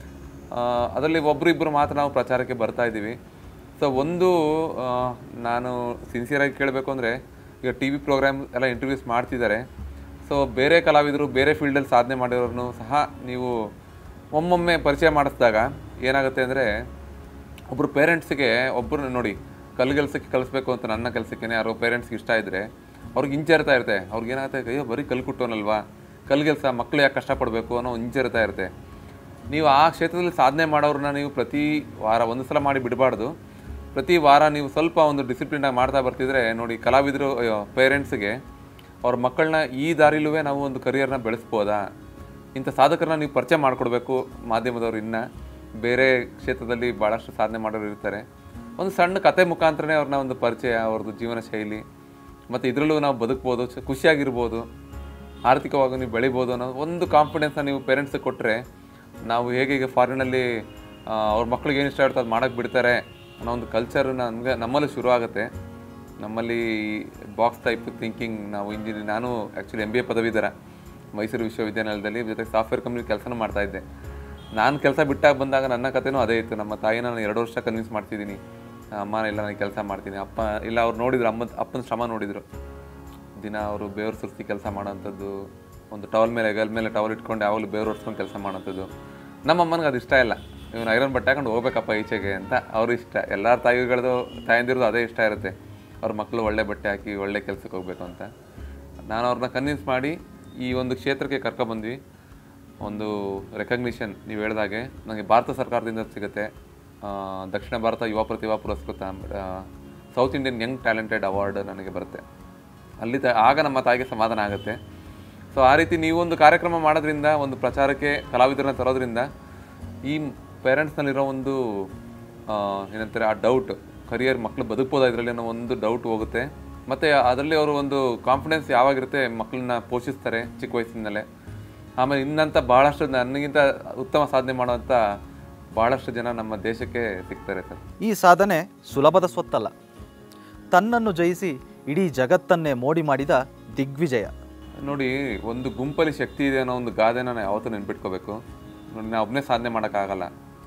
ಅದರಲ್ಲಿ ಒಬ್ಬರಿಬ್ಬರು ಮಾತ್ರ ನಾವು ಪ್ರಚಾರಕ್ಕೆ ಬರ್ತಾ ಇದ್ದೀವಿ. ಸೊ ಒಂದು ನಾನು ಸಿನ್ಸಿಯರಾಗಿ ಕೇಳಬೇಕು ಅಂದರೆ, ಈಗ ಟಿ ವಿ ಪ್ರೋಗ್ರಾಮ್ ಎಲ್ಲ ಇಂಟರ್ವ್ಯೂಸ್ ಮಾಡ್ತಿದ್ದಾರೆ. ಸೊ ಬೇರೆ ಕಲಾವಿದರು ಬೇರೆ ಫೀಲ್ಡಲ್ಲಿ ಸಾಧನೆ ಮಾಡಿರೋರನ್ನು ಸಹ ನೀವು ಒಮ್ಮೊಮ್ಮೆ ಪರಿಚಯ ಮಾಡಿಸಿದಾಗ ಏನಾಗುತ್ತೆ ಅಂದರೆ, ಒಬ್ಬರು ಪೇರೆಂಟ್ಸಿಗೆ ಒಬ್ಬರು ನೋಡಿ ಕಲ್ಗೆಲ್ಸಕ್ಕೆ ಕಲಿಸ್ಬೇಕು ಅಂತ ನನ್ನ ಕೆಲಸಕ್ಕೆ ಯಾರೋ ಪೇರೆಂಟ್ಸ್ಗೆ ಇಷ್ಟ ಇದ್ದರೆ ಅವ್ರಿಗೆ ಹಿಂಜರಿತಾ ಇರುತ್ತೆ. ಅವ್ರಿಗೆ ಏನಾಗುತ್ತೆ, ಅಯ್ಯೋ ಬರೀ ಕಲ್ಕುಟ್ಟೋನಲ್ವಾ, ಕಲ್ಗೆಲ್ಸ ಮಕ್ಕಳು ಯಾಕೆ ಕಷ್ಟಪಡಬೇಕು ಅನ್ನೋ ಹಿಂಜರಿತಾ ಇರುತ್ತೆ. ನೀವು ಆ ಕ್ಷೇತ್ರದಲ್ಲಿ ಸಾಧನೆ ಮಾಡೋರನ್ನ ನೀವು ಪ್ರತಿ ವಾರ ಒಂದು ಸಲ ಮಾಡಿ ಬಿಡಬಾರ್ದು. ಪ್ರತಿ ವಾರ ನೀವು ಸ್ವಲ್ಪ ಒಂದು ಡಿಸಿಪ್ಲಿನಾಗಿ ಮಾಡ್ತಾ ಬರ್ತಿದ್ರೆ ನೋಡಿ, ಕಲಾವಿದರು ಪೇರೆಂಟ್ಸ್ಗೆ ಅವ್ರ ಮಕ್ಕಳನ್ನ ಈ ದಾರಿಲೂ ನಾವು ಒಂದು ಕರಿಯರ್ನ ಬೆಳೆಸ್ಬೋದಾ, ಇಂಥ ಸಾಧಕರನ್ನ ನೀವು ಪರಿಚಯ ಮಾಡಿಕೊಡ್ಬೇಕು. ಮಾಧ್ಯಮದವ್ರು ಇನ್ನು ಬೇರೆ ಕ್ಷೇತ್ರದಲ್ಲಿ ಭಾಳಷ್ಟು ಸಾಧನೆ ಮಾಡೋರು ಇರ್ತಾರೆ. ಒಂದು ಸಣ್ಣ ಕತೆ ಮುಖಾಂತರನೇ ಅವ್ರನ್ನ ಒಂದು ಪರಿಚಯ, ಅವ್ರದ್ದು ಜೀವನ ಶೈಲಿ ಮತ್ತು ಇದರಲ್ಲೂ ನಾವು ಬದುಕ್ಬೋದು, ಖುಷಿಯಾಗಿರ್ಬೋದು, ಆರ್ಥಿಕವಾಗಿ ನೀವು ಬೆಳಿಬೋದು ಅನ್ನೋ ಒಂದು ಕಾನ್ಫಿಡೆನ್ಸ್ನ ನೀವು ಪೇರೆಂಟ್ಸಿಗೆ ಕೊಟ್ಟರೆ, ನಾವು ಹೇಗೆ ಈಗ ಫಾರಿನಲ್ಲಿ ಅವ್ರ ಮಕ್ಳಿಗೆ ಏನು ಇಷ್ಟ ಇರ್ತದೆ ಅದು ಮಾಡೋಕ್ಕೆ ಬಿಡ್ತಾರೆ ಅನ್ನೋ ಒಂದು ಕಲ್ಚರ್ ನಮ್ಮಲ್ಲಿ ಶುರು ಆಗುತ್ತೆ. ನಮ್ಮಲ್ಲಿ ಬಾಕ್ಸ್ ಟೈಪ್ ಥಿಂಕಿಂಗ್ ನಾವು ನಾನು ಆ್ಯಕ್ಚುಲಿ MBA ಪದವೀಧರ ಮೈಸೂರು ವಿಶ್ವವಿದ್ಯಾನಿಲಯದಲ್ಲಿ, ಜೊತೆಗೆ ಸಾಫ್ಟ್ವೇರ್ ಕಂಪ್ನಿ ಕೆಲಸನೂ ಮಾಡ್ತಾಯಿದ್ದೆ. ನಾನು ಕೆಲಸ ಬಿಟ್ಟಾಗ ಬಂದಾಗ ನನ್ನ ಕಥೆನೂ ಅದೇ ಇತ್ತು. ನಮ್ಮ ತಾಯಿನ ನಾನು 2 ವರ್ಷ ಕನ್ವಿನ್ಸ್ ಮಾಡ್ತಿದ್ದೀನಿ, ಅಮ್ಮ ಇಲ್ಲ ನಾನು ಕೆಲಸ ಮಾಡ್ತೀನಿ, ಅಪ್ಪ ಇಲ್ಲ. ಅವ್ರು ನೋಡಿದ್ರು, ಅಪ್ಪನ ಶ್ರಮ ನೋಡಿದರು. ದಿನ ಅವರು ಬೇವ್ರು ಸುರಿಸಿ ಕೆಲಸ ಮಾಡೋವಂಥದ್ದು, ಒಂದು ಟವಲ್ ಮೇಲೆ ಹೆಗಲ ಮೇಲೆ ಟವಲ್ ಇಟ್ಕೊಂಡು ಯಾವಾಗಲೂ ಬೇವ್ರು ಹೊಡ್ಸ್ಕೊಂಡು ಕೆಲಸ ಮಾಡೋವಂಥದ್ದು. ನಮ್ಮ ಅಮ್ಮನಿಗೆ ಅದು ಇಷ್ಟ ಇಲ್ಲ. ಇವನು ಐರನ್ ಬಟ್ಟೆ ಹಾಕೊಂಡು ಹೋಗ್ಬೇಕಪ್ಪ ಈಚೆಗೆ ಅಂತ ಅವ್ರು ಇಷ್ಟ. ಎಲ್ಲರ ತಾಯಂದಿರದು ಅದೇ ಇಷ್ಟ ಇರುತ್ತೆ, ಅವ್ರ ಮಕ್ಕಳು ಒಳ್ಳೆ ಬಟ್ಟೆ ಹಾಕಿ ಒಳ್ಳೆ ಕೆಲಸಕ್ಕೆ ಹೋಗಬೇಕು ಅಂತ. ನಾನು ಅವ್ರನ್ನ ಕನ್ವಿನ್ಸ್ ಮಾಡಿ ಈ ಒಂದು ಕ್ಷೇತ್ರಕ್ಕೆ ಕರ್ಕೊಬಂದ್ವಿ. ಒಂದು ರೆಕಗ್ನಿಷನ್ ನೀವು ಹೇಳಿದಾಗೆ ನನಗೆ ಭಾರತ ಸರ್ಕಾರದಿಂದ ಸಿಗುತ್ತೆ, ದಕ್ಷಿಣ ಭಾರತ ಯುವ ಪ್ರತಿಭಾ ಪುರಸ್ಕೃತ South Indian young talented award ನನಗೆ ಬರುತ್ತೆ. ಅಲ್ಲಿ ಆಗ ನಮ್ಮ ತಾಯಿಗೆ ಸಮಾಧಾನ ಆಗುತ್ತೆ. ಸೊ ಆ ರೀತಿ ನೀವೊಂದು ಕಾರ್ಯಕ್ರಮ ಮಾಡೋದ್ರಿಂದ, ಒಂದು ಪ್ರಚಾರಕ್ಕೆ ಕಲಾವಿದರನ್ನ ತರೋದ್ರಿಂದ ಈ ಪೇರೆಂಟ್ಸ್ನಲ್ಲಿರೋ ಒಂದು ಏನಂತಾರೆ ಆ ಡೌಟ್, ಕರಿಯರ್ ಮಕ್ಕಳು ಬದುಕ್ಬೋದಾ ಇದರಲ್ಲಿ ಅನ್ನೋ ಒಂದು ಡೌಟ್ ಹೋಗುತ್ತೆ. ಮತ್ತು ಅದರಲ್ಲಿ ಅವರು ಒಂದು ಕಾನ್ಫಿಡೆನ್ಸ್ ಯಾವಾಗಿರುತ್ತೆ, ಮಕ್ಕಳನ್ನ ಪೋಷಿಸ್ತಾರೆ ಚಿಕ್ಕ ವಯಸ್ಸಿನಲ್ಲೇ. ಆಮೇಲೆ ಇನ್ನಂಥ ಭಾಳಷ್ಟು ನನಗಿಂತ ಉತ್ತಮ ಸಾಧನೆ ಮಾಡುವಂಥ ಭಾಳಷ್ಟು ಜನ ನಮ್ಮ ದೇಶಕ್ಕೆ ಸಿಗ್ತಾರೆ ಸರ್. ಈ ಸಾಧನೆ ಸುಲಭದ ಸ್ವತ್ತಲ್ಲ, ತನ್ನನ್ನು ಜಯಿಸಿ ಇಡೀ ಜಗತ್ತನ್ನೇ ಮೋಡಿ ಮಾಡಿದ ದಿಗ್ವಿಜಯ. ನೋಡಿ, ಒಂದು ಗುಂಪಲ್ಲಿ ಶಕ್ತಿ ಇದೆ ಅನ್ನೋ ಒಂದು ಗಾದೆನ ನಾವು ಯಾವತ್ತೂ ನೆನ್ಪಿಟ್ಕೋಬೇಕು. ನೋಡಿ, ನಾವು ಒಬ್ಬನೇ ಸಾಧನೆ ಮಾಡೋಕ್ಕಾಗಲ್ಲ.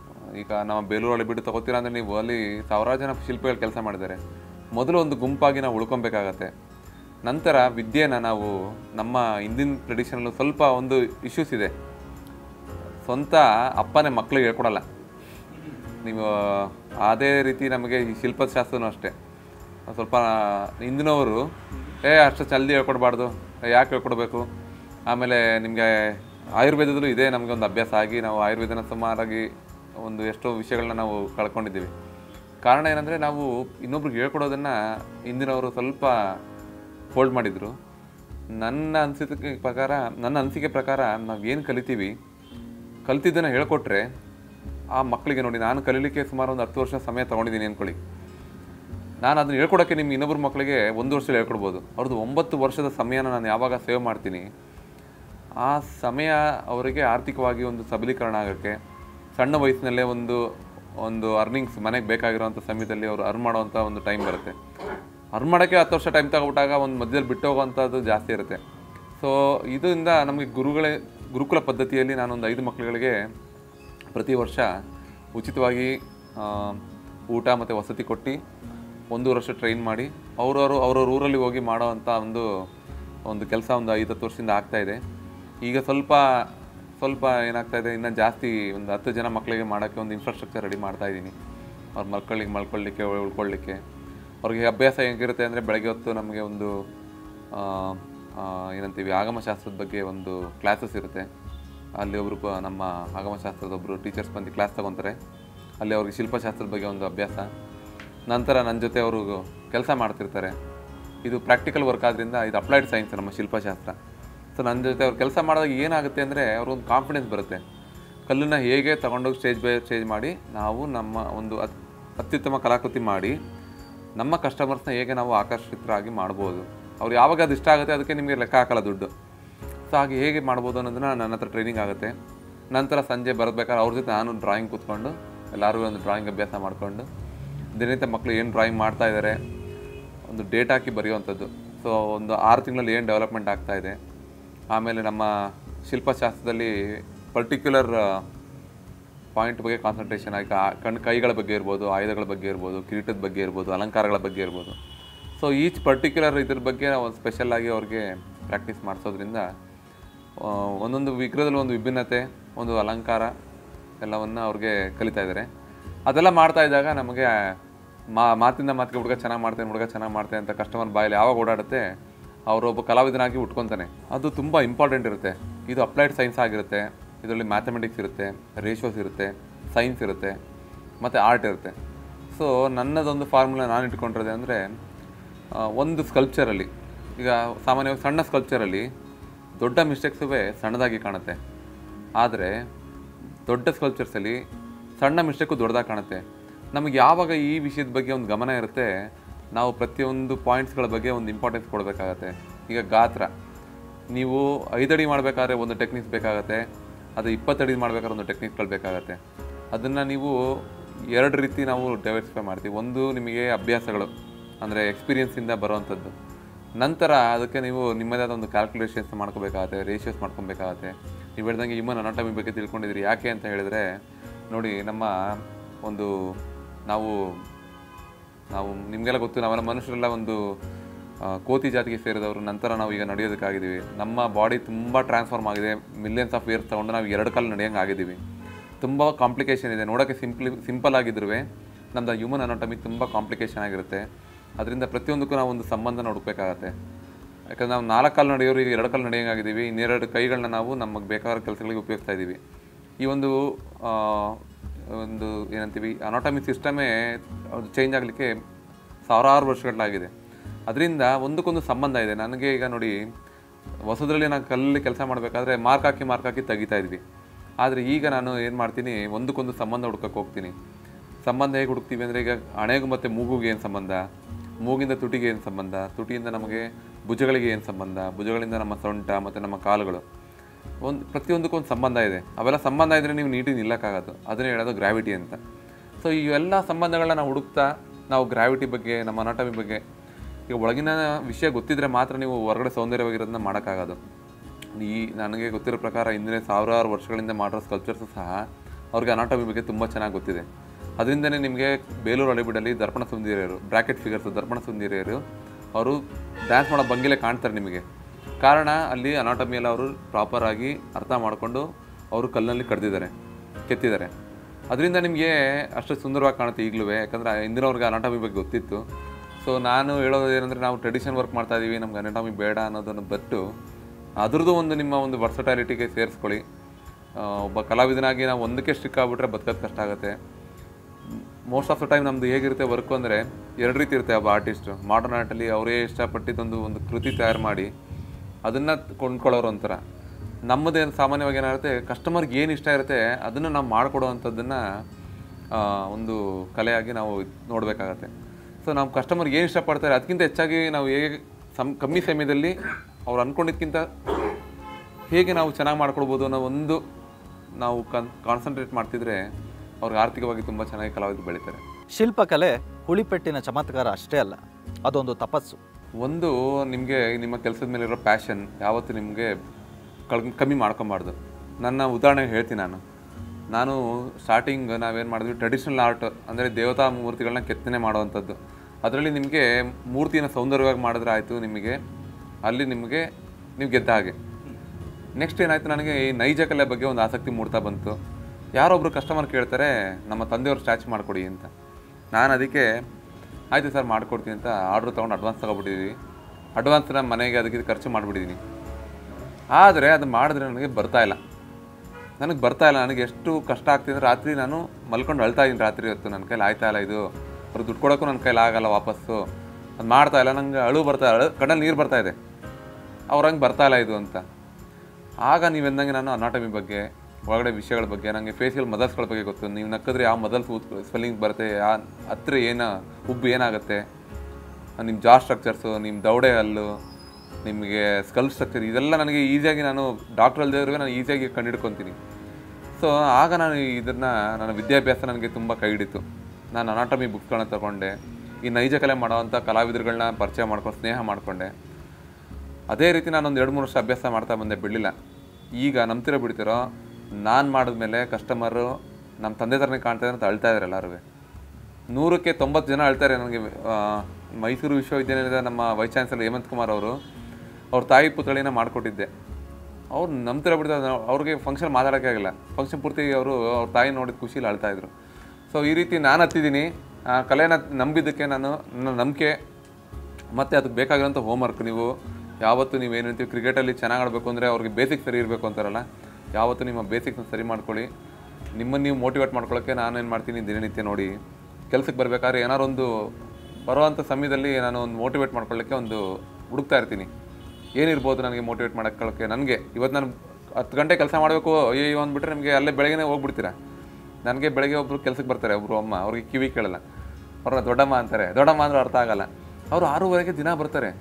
ಈಗ ನಾವು ಬೇಲೂರಲ್ಲಿ ಬಿಟ್ಟು ತೊಗೋತೀರ ಅಂದರೆ ನೀವು ಅಲ್ಲಿ ಸಾವಿರಾರು ಜನ ಶಿಲ್ಪಿಗಳು ಕೆಲಸ ಮಾಡಿದ್ದಾರೆ. ಮೊದಲು ಒಂದು ಗುಂಪಾಗಿ ನಾವು ಉಳ್ಕೊಬೇಕಾಗತ್ತೆ. ನಂತರ ವಿದ್ಯೆನ ನಾವು ನಮ್ಮ ಹಿಂದಿನ ಟ್ರೆಡಿಷನಲ್ಲೂ ಸ್ವಲ್ಪ ಒಂದು ಇಶ್ಯೂಸ್ ಇದೆ. ಸ್ವಂತ ಅಪ್ಪನೇ ಮಕ್ಕಳಿಗೆ ಹೇಳ್ಕೊಡಲ್ಲ. ನೀವು ಅದೇ ರೀತಿ ನಮಗೆ ಈ ಶಿಲ್ಪಶಾಸ್ತ್ರನೂ ಅಷ್ಟೇ. ಸ್ವಲ್ಪ ಹಿಂದಿನವರು ಅಷ್ಟು ಜಲ್ದಿ ಹೇಳ್ಕೊಡ್ಬಾರ್ದು, ಯಾಕೆ ಹೇಳ್ಕೊಡ್ಬೇಕು. ಆಮೇಲೆ ನಿಮಗೆ ಆಯುರ್ವೇದದಲ್ಲೂ ಇದೆ ನಮಗೆ ಒಂದು ಅಭ್ಯಾಸ ಆಗಿ ನಾವು ಆಯುರ್ವೇದನ ಸುಮಾರಾಗಿ ಒಂದು ಎಷ್ಟೋ ವಿಷಯಗಳನ್ನ ನಾವು ಕಳ್ಕೊಂಡಿದ್ದೀವಿ. ಕಾರಣ ಏನಂದರೆ ನಾವು ಇನ್ನೊಬ್ರಿಗೆ ಹೇಳ್ಕೊಡೋದನ್ನು ಹಿಂದಿನವರು ಸ್ವಲ್ಪ ಹೋಲ್ಡ್ ಮಾಡಿದರು. ನನ್ನ ಅನಿಸಿಕೆ ಪ್ರಕಾರ ನಾವು ಏನು ಕಲಿತೀವಿ, ಕಲಿತಿದ್ದನ್ನು ಹೇಳ್ಕೊಟ್ರೆ ಆ ಮಕ್ಕಳಿಗೆ, ನೋಡಿ ನಾನು ಕಲೀಲಿಕ್ಕೆ ಸುಮಾರು ಒಂದು 10 ವರ್ಷ ಸಮಯ ತೊಗೊಂಡಿದ್ದೀನಿ ಅಂದ್ಕೊಳ್ಳಿ. ನಾನು ಅದನ್ನು ಹೇಳ್ಕೊಡೋಕ್ಕೆ ನಿಮ್ಮ ಇನ್ನೊಬ್ಬರು ಮಕ್ಕಳಿಗೆ 1 ವರ್ಷದಲ್ಲಿ ಹೇಳ್ಕೊಡ್ಬೋದು. ಅವ್ರದ್ದು 9 ವರ್ಷದ ಸಮಯನ ನಾನು ಯಾವಾಗ ಸೇವ್ ಮಾಡ್ತೀನಿ, ಆ ಸಮಯ ಅವರಿಗೆ ಆರ್ಥಿಕವಾಗಿ ಒಂದು ಸಬಲೀಕರಣ ಆಗೋಕ್ಕೆ, ಸಣ್ಣ ವಯಸ್ಸಿನಲ್ಲೇ ಒಂದು ಅರ್ನಿಂಗ್ಸ್ ಮನೆಗೆ ಬೇಕಾಗಿರೋವಂಥ ಸಮಯದಲ್ಲಿ ಅವರು ಅರ್ನ್ ಮಾಡೋವಂಥ ಒಂದು ಟೈಮ್ ಬರುತ್ತೆ. ಅರ್ನ್ ಮಾಡೋಕ್ಕೆ 10 ವರ್ಷ ಟೈಮ್ ತಗೊಬಿಟ್ಟಾಗ ಒಂದು ಮಧ್ಯದಲ್ಲಿ ಬಿಟ್ಟು ಹೋಗೋವಂಥದ್ದು ಜಾಸ್ತಿ ಇರುತ್ತೆ. ಸೊ ಇದರಿಂದ ನಮಗೆ ಗುರುಕುಲ ಪದ್ಧತಿಯಲ್ಲಿ ನಾನೊಂದು 5 ಮಕ್ಕಳುಗಳಿಗೆ ಪ್ರತಿ ವರ್ಷ ಉಚಿತವಾಗಿ ಊಟ ಮತ್ತು ವಸತಿ ಕೊಟ್ಟು 1 ವರ್ಷ ಟ್ರೈನ್ ಮಾಡಿ ಅವ್ರವ್ರ ಊರಲ್ಲಿ ಹೋಗಿ ಮಾಡೋವಂಥ ಒಂದು ಕೆಲಸ ಒಂದು 5-10 ವರ್ಷದಿಂದ ಆಗ್ತಾಯಿದೆ. ಈಗ ಸ್ವಲ್ಪ ಏನಾಗ್ತಾಯಿದೆ, ಇನ್ನೂ ಜಾಸ್ತಿ ಒಂದು 10 ಜನ ಮಕ್ಕಳಿಗೆ ಮಾಡೋಕ್ಕೆ ಒಂದು ಇನ್ಫ್ರಾಸ್ಟ್ರಕ್ಚರ್ ರೆಡಿ ಮಾಡ್ತಾಯಿದ್ದೀನಿ. ಅವ್ರ ಮಕ್ಕಳಿಗೆ ಮಲ್ಕೊಳ್ಳಿಕ್ಕೆ, ಉಳ್ಕೊಳ್ಳಿಕ್ಕೆ. ಅವ್ರಿಗೆ ಅಭ್ಯಾಸ ಹೇಗಿರುತ್ತೆ ಅಂದರೆ, ಬೆಳಗ್ಗೆ ಹೊತ್ತು ನಮಗೆ ಒಂದು ಏನಂತೀವಿ ಆಗಮಶಾಸ್ತ್ರದ ಬಗ್ಗೆ ಒಂದು ಕ್ಲಾಸಸ್ ಇರುತ್ತೆ. ಅಲ್ಲಿ ಒಬ್ಬರು ನಮ್ಮ ಆಗಮಶಾಸ್ತ್ರದ ಒಬ್ಬರು ಟೀಚರ್ಸ್ ಬಂದು ಕ್ಲಾಸ್ ತೊಗೊತಾರೆ. ಅಲ್ಲಿ ಅವ್ರಿಗೆ ಶಿಲ್ಪಶಾಸ್ತ್ರದ ಬಗ್ಗೆ ಒಂದು ಅಭ್ಯಾಸ. ನಂತರ ನನ್ನ ಜೊತೆ ಅವರು ಕೆಲಸ ಮಾಡ್ತಿರ್ತಾರೆ. ಇದು ಪ್ರಾಕ್ಟಿಕಲ್ ವರ್ಕ್ ಆದ್ದರಿಂದ ಇದು ಅಪ್ಲೈಡ್ ಸೈನ್ಸ್ ನಮ್ಮ ಶಿಲ್ಪಶಾಸ್ತ್ರ. ಸೊ ನನ್ನ ಜೊತೆ ಅವ್ರು ಕೆಲಸ ಮಾಡಿದಾಗ ಏನಾಗುತ್ತೆ ಅಂದರೆ ಅವ್ರಿಗೊಂದು ಕಾನ್ಫಿಡೆನ್ಸ್ ಬರುತ್ತೆ. ಕಲ್ಲನ್ನು ಹೇಗೆ ತೊಗೊಂಡೋಗಿ ಸ್ಟೇಜ್ ಬೈ ಸ್ಟೇಜ್ ಮಾಡಿ ನಾವು ನಮ್ಮ ಒಂದು ಅತ್ಯುತ್ತಮ ಕಲಾಕೃತಿ ಮಾಡಿ ನಮ್ಮ ಕಸ್ಟಮರ್ಸ್ನ ಹೇಗೆ ನಾವು ಆಕರ್ಷಿತರಾಗಿ ಮಾಡ್ಬೋದು. ಅವ್ರು ಯಾವಾಗ ಅದು ಇಷ್ಟ ಆಗುತ್ತೆ ಅದಕ್ಕೆ ನಿಮಗೆ ಲೆಕ್ಕ ಹಾಕಲ್ಲ ದುಡ್ಡು. ಸೊ ಹಾಗೆ ಹೇಗೆ ಮಾಡ್ಬೋದು ಅನ್ನೋದನ್ನು ನನ್ನ ಹತ್ರ ಟ್ರೈನಿಂಗ್ ಆಗುತ್ತೆ. ನಂತರ ಸಂಜೆ ಬರಬೇಕಾದ್ರೆ ಅವ್ರ ಜೊತೆ ನಾನು ಡ್ರಾಯಿಂಗ್ ಕೂತ್ಕೊಂಡು ಎಲ್ಲರೂ ಒಂದು ಡ್ರಾಯಿಂಗ್ ಅಭ್ಯಾಸ ಮಾಡಿಕೊಂಡು ದಿನನಿತ್ಯ ಮಕ್ಕಳು ಏನು ಡ್ರಾಯಿಂಗ್ ಮಾಡ್ತಾ ಇದ್ದಾರೆ ಒಂದು ಡೇಟ್ ಹಾಕಿ ಬರೆಯುವಂಥದ್ದು. ಸೊ ಒಂದು 6 ತಿಂಗಳಲ್ಲಿ ಏನು ಡೆವಲಪ್ಮೆಂಟ್ ಆಗ್ತಾಯಿದೆ. ಆಮೇಲೆ ನಮ್ಮ ಶಿಲ್ಪಶಾಸ್ತ್ರದಲ್ಲಿ ಪರ್ಟಿಕ್ಯುಲರ್ ಪಾಯಿಂಟ್ ಬಗ್ಗೆ ಕಾನ್ಸಂಟ್ರೇಷನ್ ಆಗಿ ಕೈಗಳ ಬಗ್ಗೆ ಇರ್ಬೋದು, ಆಯುಧಗಳ ಬಗ್ಗೆ ಇರ್ಬೋದು, ಕಿರೀಟದ ಬಗ್ಗೆ ಇರ್ಬೋದು, ಅಲಂಕಾರಗಳ ಬಗ್ಗೆ ಇರ್ಬೋದು. ಸೊ ಈಚ್ ಪರ್ಟಿಕ್ಯುಲರ್ ಇದ್ರ ಬಗ್ಗೆ ಒಂದು ಸ್ಪೆಷಲಾಗಿ ಅವ್ರಿಗೆ ಪ್ರಾಕ್ಟೀಸ್ ಮಾಡಿಸೋದ್ರಿಂದ ಒಂದೊಂದು ವಿಗ್ರಹದಲ್ಲಿ ಒಂದು ವಿಭಿನ್ನತೆ, ಒಂದು ಅಲಂಕಾರ ಎಲ್ಲವನ್ನು ಅವ್ರಿಗೆ ಕಲಿತಾ ಇದ್ದಾರೆ. ಅದೆಲ್ಲ ಮಾಡ್ತಾ ಇದ್ದಾಗ ನಮಗೆ ಮಾತಿಂದ ಮಾತಿಗೆ ಹುಡುಗ ಚೆನ್ನಾಗಿ ಮಾಡ್ತೇನೆ ಅಂತ ಕಸ್ಟಮರ್ ಬಾಯಲ್ಲಿ ಯಾವಾಗ ಓಡಾಡುತ್ತೆ ಅವರೊಬ್ಬ ಕಲಾವಿದನಾಗಿ ಉಟ್ಕೊತಾನೆ. ಅದು ತುಂಬ ಇಂಪಾರ್ಟೆಂಟ್ ಇರುತ್ತೆ. ಇದು ಅಪ್ಲೈಡ್ ಸೈನ್ಸ್ ಆಗಿರುತ್ತೆ. ಇದರಲ್ಲಿ ಮ್ಯಾಥಮೆಟಿಕ್ಸ್ ಇರುತ್ತೆ, ರೇಷಿಯೋಸ್ ಇರುತ್ತೆ, ಸೈನ್ಸ್ ಇರುತ್ತೆ ಮತ್ತು ಆರ್ಟ್ ಇರುತ್ತೆ. ಸೊ ನನ್ನದೊಂದು ಫಾರ್ಮುಲಾ ನಾನು ಇಟ್ಕೊಂಡಿರೋದೆ ಅಂದರೆ ಒಂದು ಸ್ಕಲ್ಪ್ಚರಲ್ಲಿ, ಈಗ ಸಾಮಾನ್ಯವಾಗಿ ಸಣ್ಣ ಸ್ಕಲ್ಪ್ಚರಲ್ಲಿ ದೊಡ್ಡ ಮಿಸ್ಟೇಕ್ಸೂ ಸಣ್ಣದಾಗಿ ಕಾಣುತ್ತೆ. ಆದರೆ ದೊಡ್ಡ ಸ್ಕಲ್ಪ್ಚರ್ಸಲ್ಲಿ ಸಣ್ಣ ಮಿಸ್ಟೇಕು ದೊಡ್ಡದಾಗಿ ಕಾಣುತ್ತೆ. ನಮಗೆ ಯಾವಾಗ ಈ ವಿಷಯದ ಬಗ್ಗೆ ಒಂದು ಗಮನ ಇರುತ್ತೆ ನಾವು ಪ್ರತಿಯೊಂದು ಪಾಯಿಂಟ್ಸ್ಗಳ ಬಗ್ಗೆ ಒಂದು ಇಂಪಾರ್ಟೆನ್ಸ್ ಕೊಡಬೇಕಾಗತ್ತೆ. ಈಗ ಗಾತ್ರ, ನೀವು 5 ಅಡಿ ಮಾಡಬೇಕಾದ್ರೆ ಒಂದು ಟೆಕ್ನಿಕ್ಸ್ ಬೇಕಾಗತ್ತೆ, ಅದು 20 ಅಡಿ ಮಾಡಬೇಕಾದ್ರೆ ಒಂದು ಟೆಕ್ನಿಕ್ಗಳು ಬೇಕಾಗತ್ತೆ. ಅದನ್ನು ನೀವು 2 ರೀತಿ ನಾವು ಡೈವರ್ಸಿಫೈ ಮಾಡ್ತೀವಿ. ಒಂದು ನಿಮಗೆ ಅಭ್ಯಾಸಗಳು ಅಂದರೆ ಎಕ್ಸ್ಪೀರಿಯನ್ಸಿಂದ ಬರೋವಂಥದ್ದು. ನಂತರ ಅದಕ್ಕೆ ನೀವು ನಿಮ್ಮದೇ ಆದ ಒಂದು ಕ್ಯಾಲ್ಕುಲೇಷನ್ಸ್ ಮಾಡ್ಕೋಬೇಕಾಗತ್ತೆ, ರೇಷಿಯೋಸ್ ಮಾಡ್ಕೊಬೇಕಾಗತ್ತೆ. ನೀವು ಹೇಳ್ದಂಗೆ ಹ್ಯೂಮನ್ ಅನಾಟಮಿ ಬಗ್ಗೆ ತಿಳ್ಕೊಂಡಿದ್ದೀರಿ. ಯಾಕೆ ಅಂತ ಹೇಳಿದರೆ ನೋಡಿ, ನಮ್ಮ ಒಂದು ನಾವು ನಿಮಗೆಲ್ಲ ಗೊತ್ತು, ನಾವೆಲ್ಲ ಮನುಷ್ಯರೆಲ್ಲ ಒಂದು ಕೋತಿ ಜಾತಿಗೆ ಸೇರಿದವರು. ನಂತರ ನಾವು ಈಗ ನಡೆಯೋದಕ್ಕಾಗಿದ್ದೀವಿ. ನಮ್ಮ ಬಾಡಿ ತುಂಬ ಟ್ರಾನ್ಸ್ಫಾರ್ಮ್ ಆಗಿದೆ. ಮಿಲಿಯನ್ಸ್ ಆಫ್ ಇಯರ್ಸ್ ತೊಗೊಂಡು ನಾವು 2 ಕಾಲು ನಡೆಯೋಂಗೆ ಆಗಿದ್ದೀವಿ. ತುಂಬ ಕಾಂಪ್ಲಿಕೇಶನ್ ಇದೆ. ನೋಡೋಕ್ಕೆ ಸಿಂಪಲ್ ಆಗಿದ್ರೂ ನಮ್ಮದು ಹ್ಯೂಮನ್ ಅನಾಟಮಿ ತುಂಬ ಕಾಂಪ್ಲಿಕೇಶನ್ ಆಗಿರುತ್ತೆ. ಅದರಿಂದ ಪ್ರತಿಯೊಂದಕ್ಕೂ ನಾವು ಒಂದು ಸಂಬಂಧನ ಹುಡುಕಬೇಕಾಗತ್ತೆ. ಯಾಕಂದರೆ ನಾವು 4 ಕಾಲು ನಡೆಯೋರು ಈಗ 2 ಕಾಲು ನಡೆಯೋಂಗಾಗಿದ್ದೀವಿ. ಇನ್ನೆರಡು ಕೈಗಳನ್ನ ನಾವು ನಮಗೆ ಬೇಕಾದ ಕೆಲಸಗಳಿಗೆ ಉಪಯೋಗಿಸ್ತಾ ಇದ್ದೀವಿ. ಈ ಒಂದು ಏನಂತೀವಿ ಅನಾಟಮಿ ಸಿಸ್ಟಮೇ ಅದು ಚೇಂಜ್ ಆಗಲಿಕ್ಕೆ ಸಾವಿರಾರು ವರ್ಷಗಳಾಗಿದೆ. ಅದರಿಂದ ಒಂದಕ್ಕೊಂದು ಸಂಬಂಧ ಇದೆ. ನನಗೆ ಈಗ ನೋಡಿ, ಹೊಸದ್ರಲ್ಲಿ ನಾನು ಕಲ್ಲಲ್ಲಿ ಕೆಲಸ ಮಾಡಬೇಕಾದ್ರೆ ಮಾರ್ಕ್ ಹಾಕಿ ತೆಗಿತಾ ಇದ್ವಿ. ಆದರೆ ಈಗ ನಾನು ಏನು ಮಾಡ್ತೀನಿ, ಒಂದಕ್ಕೊಂದು ಸಂಬಂಧ ಹುಡ್ಕಕ್ಕೆ ಹೋಗ್ತೀನಿ. ಸಂಬಂಧ ಹೇಗೆ ಹುಡುಕ್ತೀವಿ ಅಂದರೆ, ಈಗ ಹಣೆಗೂ ಮತ್ತು ಮೂಗುಗೆ ಏನು ಸಂಬಂಧ, ಮೂಗಿಂದ ತುಟಿಗೆ ಏನು ಸಂಬಂಧ, ತುಟಿಯಿಂದ ನಮಗೆ ಭುಜಗಳಿಗೆ ಏನು ಸಂಬಂಧ, ಭುಜಗಳಿಂದ ನಮ್ಮ ಸೊಂಟ ಮತ್ತು ನಮ್ಮ ಕಾಲುಗಳು, ಪ್ರತಿಯೊಂದಕ್ಕೊಂದು ಸಂಬಂಧ ಇದೆ. ಅವೆಲ್ಲ ಸಂಬಂಧ ಇದ್ದರೆ ನೀವು ನೀಟಾಗಿ ನಿಲ್ಲಕ್ಕಾಗೋದು. ಅದನ್ನೇ ಹೇಳೋದು ಗ್ರಾವಿಟಿ ಅಂತ. ಸೊ ಇವೆಲ್ಲ ಸಂಬಂಧಗಳನ್ನ ನಾವು ಹುಡುಕ್ತಾ ನಾವು ಗ್ರಾವಿಟಿ ಬಗ್ಗೆ, ನಮ್ಮ ಅನಾಟಮಿ ಬಗ್ಗೆ, ಈಗ ಒಳಗಿನ ವಿಷಯ ಗೊತ್ತಿದ್ದರೆ ಮಾತ್ರ ನೀವು ಹೊರಗಡೆ ಸೌಂದರ್ಯವಾಗಿರೋದನ್ನ ಮಾಡೋಕ್ಕಾಗೋದು. ನನಗೆ ಗೊತ್ತಿರೋ ಪ್ರಕಾರ ಹಿಂದಿನ ಸಾವಿರಾರು ವರ್ಷಗಳಿಂದ ಮಾಡಿರೋ ಸ್ಕಲ್ಪ್ಚರ್ಸು ಸಹ ಅವ್ರಿಗೆ ಅನಾಟಮಿ ಬಗ್ಗೆ ತುಂಬ ಚೆನ್ನಾಗಿ ಗೊತ್ತಿದೆ. ಅದರಿಂದನೇ ನಿಮಗೆ ಬೇಲೂರು ಹಳೆಬೀಡಲ್ಲಿ ದರ್ಪಣ ಸುಂದರಿಯರು, ಬ್ರ್ಯಾಕೆಟ್ ಫಿಗರ್ಸು ದರ್ಪಣ ಸುಂದರಿಯರು ಅವರು ಡ್ಯಾನ್ಸ್ ಮಾಡೋ ಭಂಗಿಲೇ ಕಾಣ್ತಾರೆ ನಿಮಗೆ. ಕಾರಣ ಅಲ್ಲಿ ಅನಾಟಮಿಯಲ್ಲಿ ಅವರು ಪ್ರಾಪರಾಗಿ ಅರ್ಥ ಮಾಡಿಕೊಂಡು ಅವರು ಕಲ್ಲಲ್ಲಿ ಕೆತ್ತಿದ್ದಾರೆ. ಅದರಿಂದ ನಿಮಗೆ ಅಷ್ಟು ಸುಂದರವಾಗಿ ಕಾಣುತ್ತೆ ಈಗಲೂ. ಯಾಕಂದರೆ ಹಿಂದಿನವ್ರಿಗೆ ಅನಾಟಮಿ ಬಗ್ಗೆ ಗೊತ್ತಿತ್ತು. ಸೊ ನಾನು ಹೇಳೋದು ಏನಂದರೆ, ನಾವು ಟ್ರೆಡಿಷನ್ ವರ್ಕ್ ಮಾಡ್ತಾಯಿದ್ದೀವಿ, ನಮ್ಗೆ ಅನಾಟಮಿ ಬೇಡ ಅನ್ನೋದನ್ನು ಬಿಟ್ಟು ಅದ್ರದ್ದು ಒಂದು ನಿಮ್ಮ ಒಂದು ವರ್ಸಟಾಲಿಟಿಗೆ ಸೇರಿಸ್ಕೊಳ್ಳಿ. ಒಬ್ಬ ಕಲಾವಿದನಾಗಿ ನಾವು ಒಂದಕ್ಕೆ ಸ್ಟಿಕ್ ಆಗಿಬಿಟ್ರೆ ಬದುಕೋದು ಕಷ್ಟ ಆಗುತ್ತೆ. ಮೋಸ್ಟ್ ಆಫ್ ದ ಟೈಮ್ ನಮ್ಮದು ಹೇಗಿರುತ್ತೆ ವರ್ಕು ಅಂದರೆ 2 ರೀತಿ ಇರುತ್ತೆ. ಒಬ್ಬ ಆರ್ಟಿಸ್ಟು ಮಾಡರ್ನ್ ಆರ್ಟಲ್ಲಿ ಅವರೇ ಇಷ್ಟಪಟ್ಟಿದ್ದೊಂದು ಕೃತಿ ತಯಾರು ಮಾಡಿ ಅದನ್ನು ಕೊಂಡ್ಕೊಳ್ಳೋರು ಒಂಥರ. ನಮ್ಮದೇನು ಸಾಮಾನ್ಯವಾಗಿ ಏನಾಗುತ್ತೆ, ಕಸ್ಟಮರ್ಗೆ ಏನು ಇಷ್ಟ ಇರುತ್ತೆ ಅದನ್ನು ನಾವು ಮಾಡಿಕೊಡೋವಂಥದ್ದನ್ನು ಒಂದು ಕಲೆಯಾಗಿ ನಾವು ನೋಡಬೇಕಾಗತ್ತೆ. ಸೊ ನಾವು ಕಸ್ಟಮರ್ಗೆ ಏನು ಇಷ್ಟಪಡ್ತಾರೆ ಅದಕ್ಕಿಂತ ಹೆಚ್ಚಾಗಿ ನಾವು ಹೇಗೆ ಕಮ್ಮಿ ಸಮಯದಲ್ಲಿ ಅವ್ರು ಅಂದ್ಕೊಂಡಿದ್ದಕ್ಕಿಂತ ಹೇಗೆ ನಾವು ಚೆನ್ನಾಗಿ ಮಾಡ್ಕೊಡ್ಬೋದು ಅನ್ನೋ ಒಂದು ನಾವು ಕಾನ್ಸಂಟ್ರೇಟ್ ಮಾಡ್ತಿದ್ರೆ ಅವ್ರಿಗೆ ಆರ್ಥಿಕವಾಗಿ ತುಂಬ ಚೆನ್ನಾಗಿ ಕಲಾವಿದರು ಬೆಳೀತಾರೆ. ಶಿಲ್ಪಕಲೆ ಹುಳಿಪೆಟ್ಟಿನ ಚಮತ್ಕಾರ ಅಷ್ಟೇ ಅಲ್ಲ, ಅದೊಂದು ತಪಸ್ಸು. ಒಂದು ನಿಮಗೆ ನಿಮ್ಮ ಕೆಲಸದ ಮೇಲೆ ಇರೋ ಪ್ಯಾಷನ್ ಯಾವತ್ತೂ ನಿಮಗೆ ಕಮ್ಮಿ ಮಾಡ್ಕೊಬಾರ್ದು. ನನ್ನ ಉದಾಹರಣೆ ಹೇಳ್ತೀನಿ. ನಾನು ಸ್ಟಾರ್ಟಿಂಗ್ ನಾವೇನು ಮಾಡಿದ್ವಿ, ಟ್ರೆಡಿಷ್ನಲ್ ಆರ್ಟ್ ಅಂದರೆ ದೇವತಾ ಮೂರ್ತಿಗಳನ್ನ ಕೆತ್ತನೆ ಮಾಡುವಂಥದ್ದು. ಅದರಲ್ಲಿ ನಿಮಗೆ ಮೂರ್ತಿನ ಸೌಂದರ್ಯವಾಗಿ ಮಾಡಿದ್ರೆ ಆಯಿತು, ನಿಮಗೆ ಅಲ್ಲಿ ನೀವು ಗೆದ್ದ ಹಾಗೆ. ನೆಕ್ಸ್ಟ್ ಏನಾಯಿತು, ನನಗೆ ಈ ನೈಜ ಕಲೆ ಬಗ್ಗೆ ಒಂದು ಆಸಕ್ತಿ ಮೂಡ್ತಾ ಬಂತು. ಯಾರೊಬ್ಬರು ಕಸ್ಟಮರ್ ಕೇಳ್ತಾರೆ, ನಮ್ಮ ತಂದೆಯವ್ರು ಸ್ಟ್ಯಾಚು ಮಾಡಿಕೊಡಿ ಅಂತ. ನಾನು ಅದಕ್ಕೆ ಆಯಿತು ಸರ್ ಮಾಡಿಕೊಡ್ತೀನಿ ಅಂತ ಆರ್ಡ್ರ್ ತೊಗೊಂಡು ಅಡ್ವಾನ್ಸ್ ತೊಗೊಬಿಟ್ಟಿದ್ದೀವಿ. ಅಡ್ವಾನ್ಸ್ನ ಮನೆಗೆ ಅದಕ್ಕೆ ಖರ್ಚು ಮಾಡಿಬಿಟ್ಟಿದ್ದೀನಿ. ಆದರೆ ಅದು ಮಾಡಿದ್ರೆ ನನಗೆ ಬರ್ತಾಯಿಲ್ಲ. ನನಗೆ ಎಷ್ಟು ಕಷ್ಟ ಆಗ್ತಿದೆ. ರಾತ್ರಿ ನಾನು ಮಲ್ಕೊಂಡು ಅಳ್ತಾ ಇದ್ದೀನಿ. ರಾತ್ರಿ ಹೊತ್ತು ನನ್ನ ಕೈಲಿ ಆಯ್ತಾ ಇಲ್ಲ, ಇದು ಅವ್ರು ದುಡ್ಡು ಕೊಡೋಕ್ಕೂ ನನ್ನ ಕೈಲಿ ಆಗಲ್ಲ ವಾಪಸ್ಸು, ಅದು ಮಾಡ್ತಾಯಿಲ್ಲ, ನಂಗೆ ಅಳು ಕಣ್ಣಲ್ಲಿ ನೀರು ಬರ್ತಾಯಿದೆ, ಅವ್ರಂಗೆ ಬರ್ತಾಯಿಲ್ಲ ಇದು ಅಂತ. ಆಗ ನೀವೆಂದಂಗೆ ನಾನು ಅನಾಟಮಿ ಬಗ್ಗೆ, ಒಳಗಡೆ ವಿಷಯಗಳ ಬಗ್ಗೆ, ನನಗೆ ಫೇಸಿಯಲ್ ಮದಲ್ಸ್ಗಳ ಬಗ್ಗೆ ಗೊತ್ತು. ನೀವು ನಕ್ಕಿದ್ರೆ ಯಾವ ಮದಲ್ಸ್ ಸ್ವೆಲ್ಲಿಂಗ್ ಬರುತ್ತೆ, ಹತ್ರ ಉಬ್ಬು ಏನಾಗುತ್ತೆ, ನಿಮ್ಮ ಜಾ ಸ್ಟ್ರಕ್ಚರ್ಸು, ನಿಮ್ಮ ದವಡೆ ಹಲ್ಲು, ನಿಮಗೆ ಸ್ಕಲ್ ಸ್ಟ್ರಕ್ಚರ್, ಇದೆಲ್ಲ ನನಗೆ ಈಸಿಯಾಗಿ ನಾನು ಡಾಕ್ಟ್ರ್ ಅಲ್ಲದೆ ನಾನು ಈಸಿಯಾಗಿ ಕಂಡುಹಿಡ್ಕೊತೀನಿ. ಸೊ ಆಗ ನಾನು ನನ್ನ ವಿದ್ಯಾಭ್ಯಾಸ ನನಗೆ ತುಂಬ ಕೈ ಹಿಡಿತು. ನಾನು ಅನಾಟಮಿ ಬುಕ್ಸ್ಗಳನ್ನ ತೊಗೊಂಡೆ, ಈ ನೈಜ ಕಲೆ ಮಾಡೋವಂಥ ಕಲಾವಿದರುಗಳನ್ನ ಪರಿಚಯ ಮಾಡ್ಕೊಂಡು ಸ್ನೇಹ ಮಾಡಿಕೊಂಡೆ. ಅದೇ ರೀತಿ ನಾನೊಂದು 2-3 ವರ್ಷ ಅಭ್ಯಾಸ ಮಾಡ್ತಾ ಬಂದೆ, ಬಿಡಲಿಲ್ಲ. ಈಗ ನಂಬ್ತಿರೋ ಬಿಡ್ತಿರೋ, ನಾನು ಮಾಡಿದ್ಮೇಲೆ ಕಸ್ಟಮರು ನಮ್ಮ ತಂದೆ ಥರನೇ ಕಾಣ್ತಾಯಿದ್ದಾರೆ ಅಂತ ಅಳ್ತಾ ಇದ್ದಾರೆ ಎಲ್ಲರೂ. 100ಕ್ಕೆ 90 ಜನ ಅಳ್ತಾರೆ. ನನಗೆ ಮೈಸೂರು ವಿಶ್ವವಿದ್ಯಾನಿಲಯದ ನಮ್ಮ ವೈಸ್ ಚಾನ್ಸಲರ್ ಹೇಮಂತ್ ಕುಮಾರ್ ಅವರು ಅವ್ರ ತಾಯಿ ಪುತ್ಥಳಿನ ಮಾಡಿಕೊಟ್ಟಿದ್ದೆ. ಅವ್ರು ನಂಬ್ತಿರೋ ಬಿಡ್ತಾರೆ, ಅವ್ರಿಗೆ ಫಂಕ್ಷನ್ ಮಾತಾಡೋಕ್ಕೆ ಆಗಿಲ್ಲ. ಫಂಕ್ಷನ್ ಪೂರ್ತಿ ಅವ್ರ ತಾಯಿ ನೋಡಿದ ಖುಷಿಲಿ ಅಳ್ತಾಯಿದ್ರು. ಸೊ ಈ ರೀತಿ ನಾನು ಹತ್ತಿದ್ದೀನಿ. ಕಲೆನ ನಂಬಿದ್ದಕ್ಕೆ ನನ್ನ ನಂಬಿಕೆ ಮತ್ತು ಅದಕ್ಕೆ ಬೇಕಾಗಿರೋಂಥ ಹೋಮ್ವರ್ಕ್. ನೀವು ಯಾವತ್ತು ನೀವೇನು ಹೇಳ್ತೀವಿ, ಕ್ರಿಕೆಟಲ್ಲಿ ಚೆನ್ನಾಗಿ ಆಡಬೇಕು ಅಂದರೆ ಅವ್ರಿಗೆ ಬೇಸಿಕ್ ಸರಿ ಇರಬೇಕು ಅಂತಾರಲ್ಲ, ಯಾವತ್ತು ನಿಮ್ಮ ಬೇಸಿಕ್ನ ಸರಿ ಮಾಡ್ಕೊಳ್ಳಿ. ನಿಮ್ಮನ್ನು ನೀವು ಮೋಟಿವೇಟ್ ಮಾಡ್ಕೊಳ್ಳೋಕ್ಕೆ ನಾನೇನು ಮಾಡ್ತೀನಿ, ದಿನನಿತ್ಯ ನೋಡಿ ಕೆಲಸಕ್ಕೆ ಬರಬೇಕಾದ್ರೆ ಏನಾರು ಒಂದು ಬರೋವಂಥ ಸಮಯದಲ್ಲಿ ನಾನು ಒಂದು ಮೋಟಿವೇಟ್ ಮಾಡ್ಕೊಳ್ಳೋಕ್ಕೆ ಒಂದು ಹುಡುಕ್ತಾ ಇರ್ತೀನಿ. ಏನಿರ್ಬೋದು ನನಗೆ ಮೋಟಿವೇಟ್ ಮಾಡ್ಕೊಳ್ಳೋಕ್ಕೆ. ನನಗೆ ಇವತ್ತು ನಾನು 10 ಗಂಟೆ ಕೆಲಸ ಮಾಡಬೇಕು ಅಯ್ಯೋ ಅಂದ್ಬಿಟ್ರೆ ನಿಮಗೆ ಅಲ್ಲೇ ಬೆಳಗ್ಗೆ ಹೋಗ್ಬಿಡ್ತೀರಾ. ನನಗೆ ಬೆಳಗ್ಗೆ ಒಬ್ಬರು ಕೆಲಸಕ್ಕೆ ಬರ್ತಾರೆ, ಒಬ್ಬರು ಅಮ್ಮ, ಅವ್ರಿಗೆ ಕಿವಿ ಕೇಳಲ್ಲ, ಅವ್ರನ್ನ ದೊಡ್ಡಮ್ಮ ಅಂತಾರೆ. ದೊಡ್ಡಮ್ಮ ಅಂದ್ರೆ ಅರ್ಥ ಆಗಲ್ಲ. ಅವರು 6:30ಗೆ ದಿನ ಬರ್ತಾರೆ,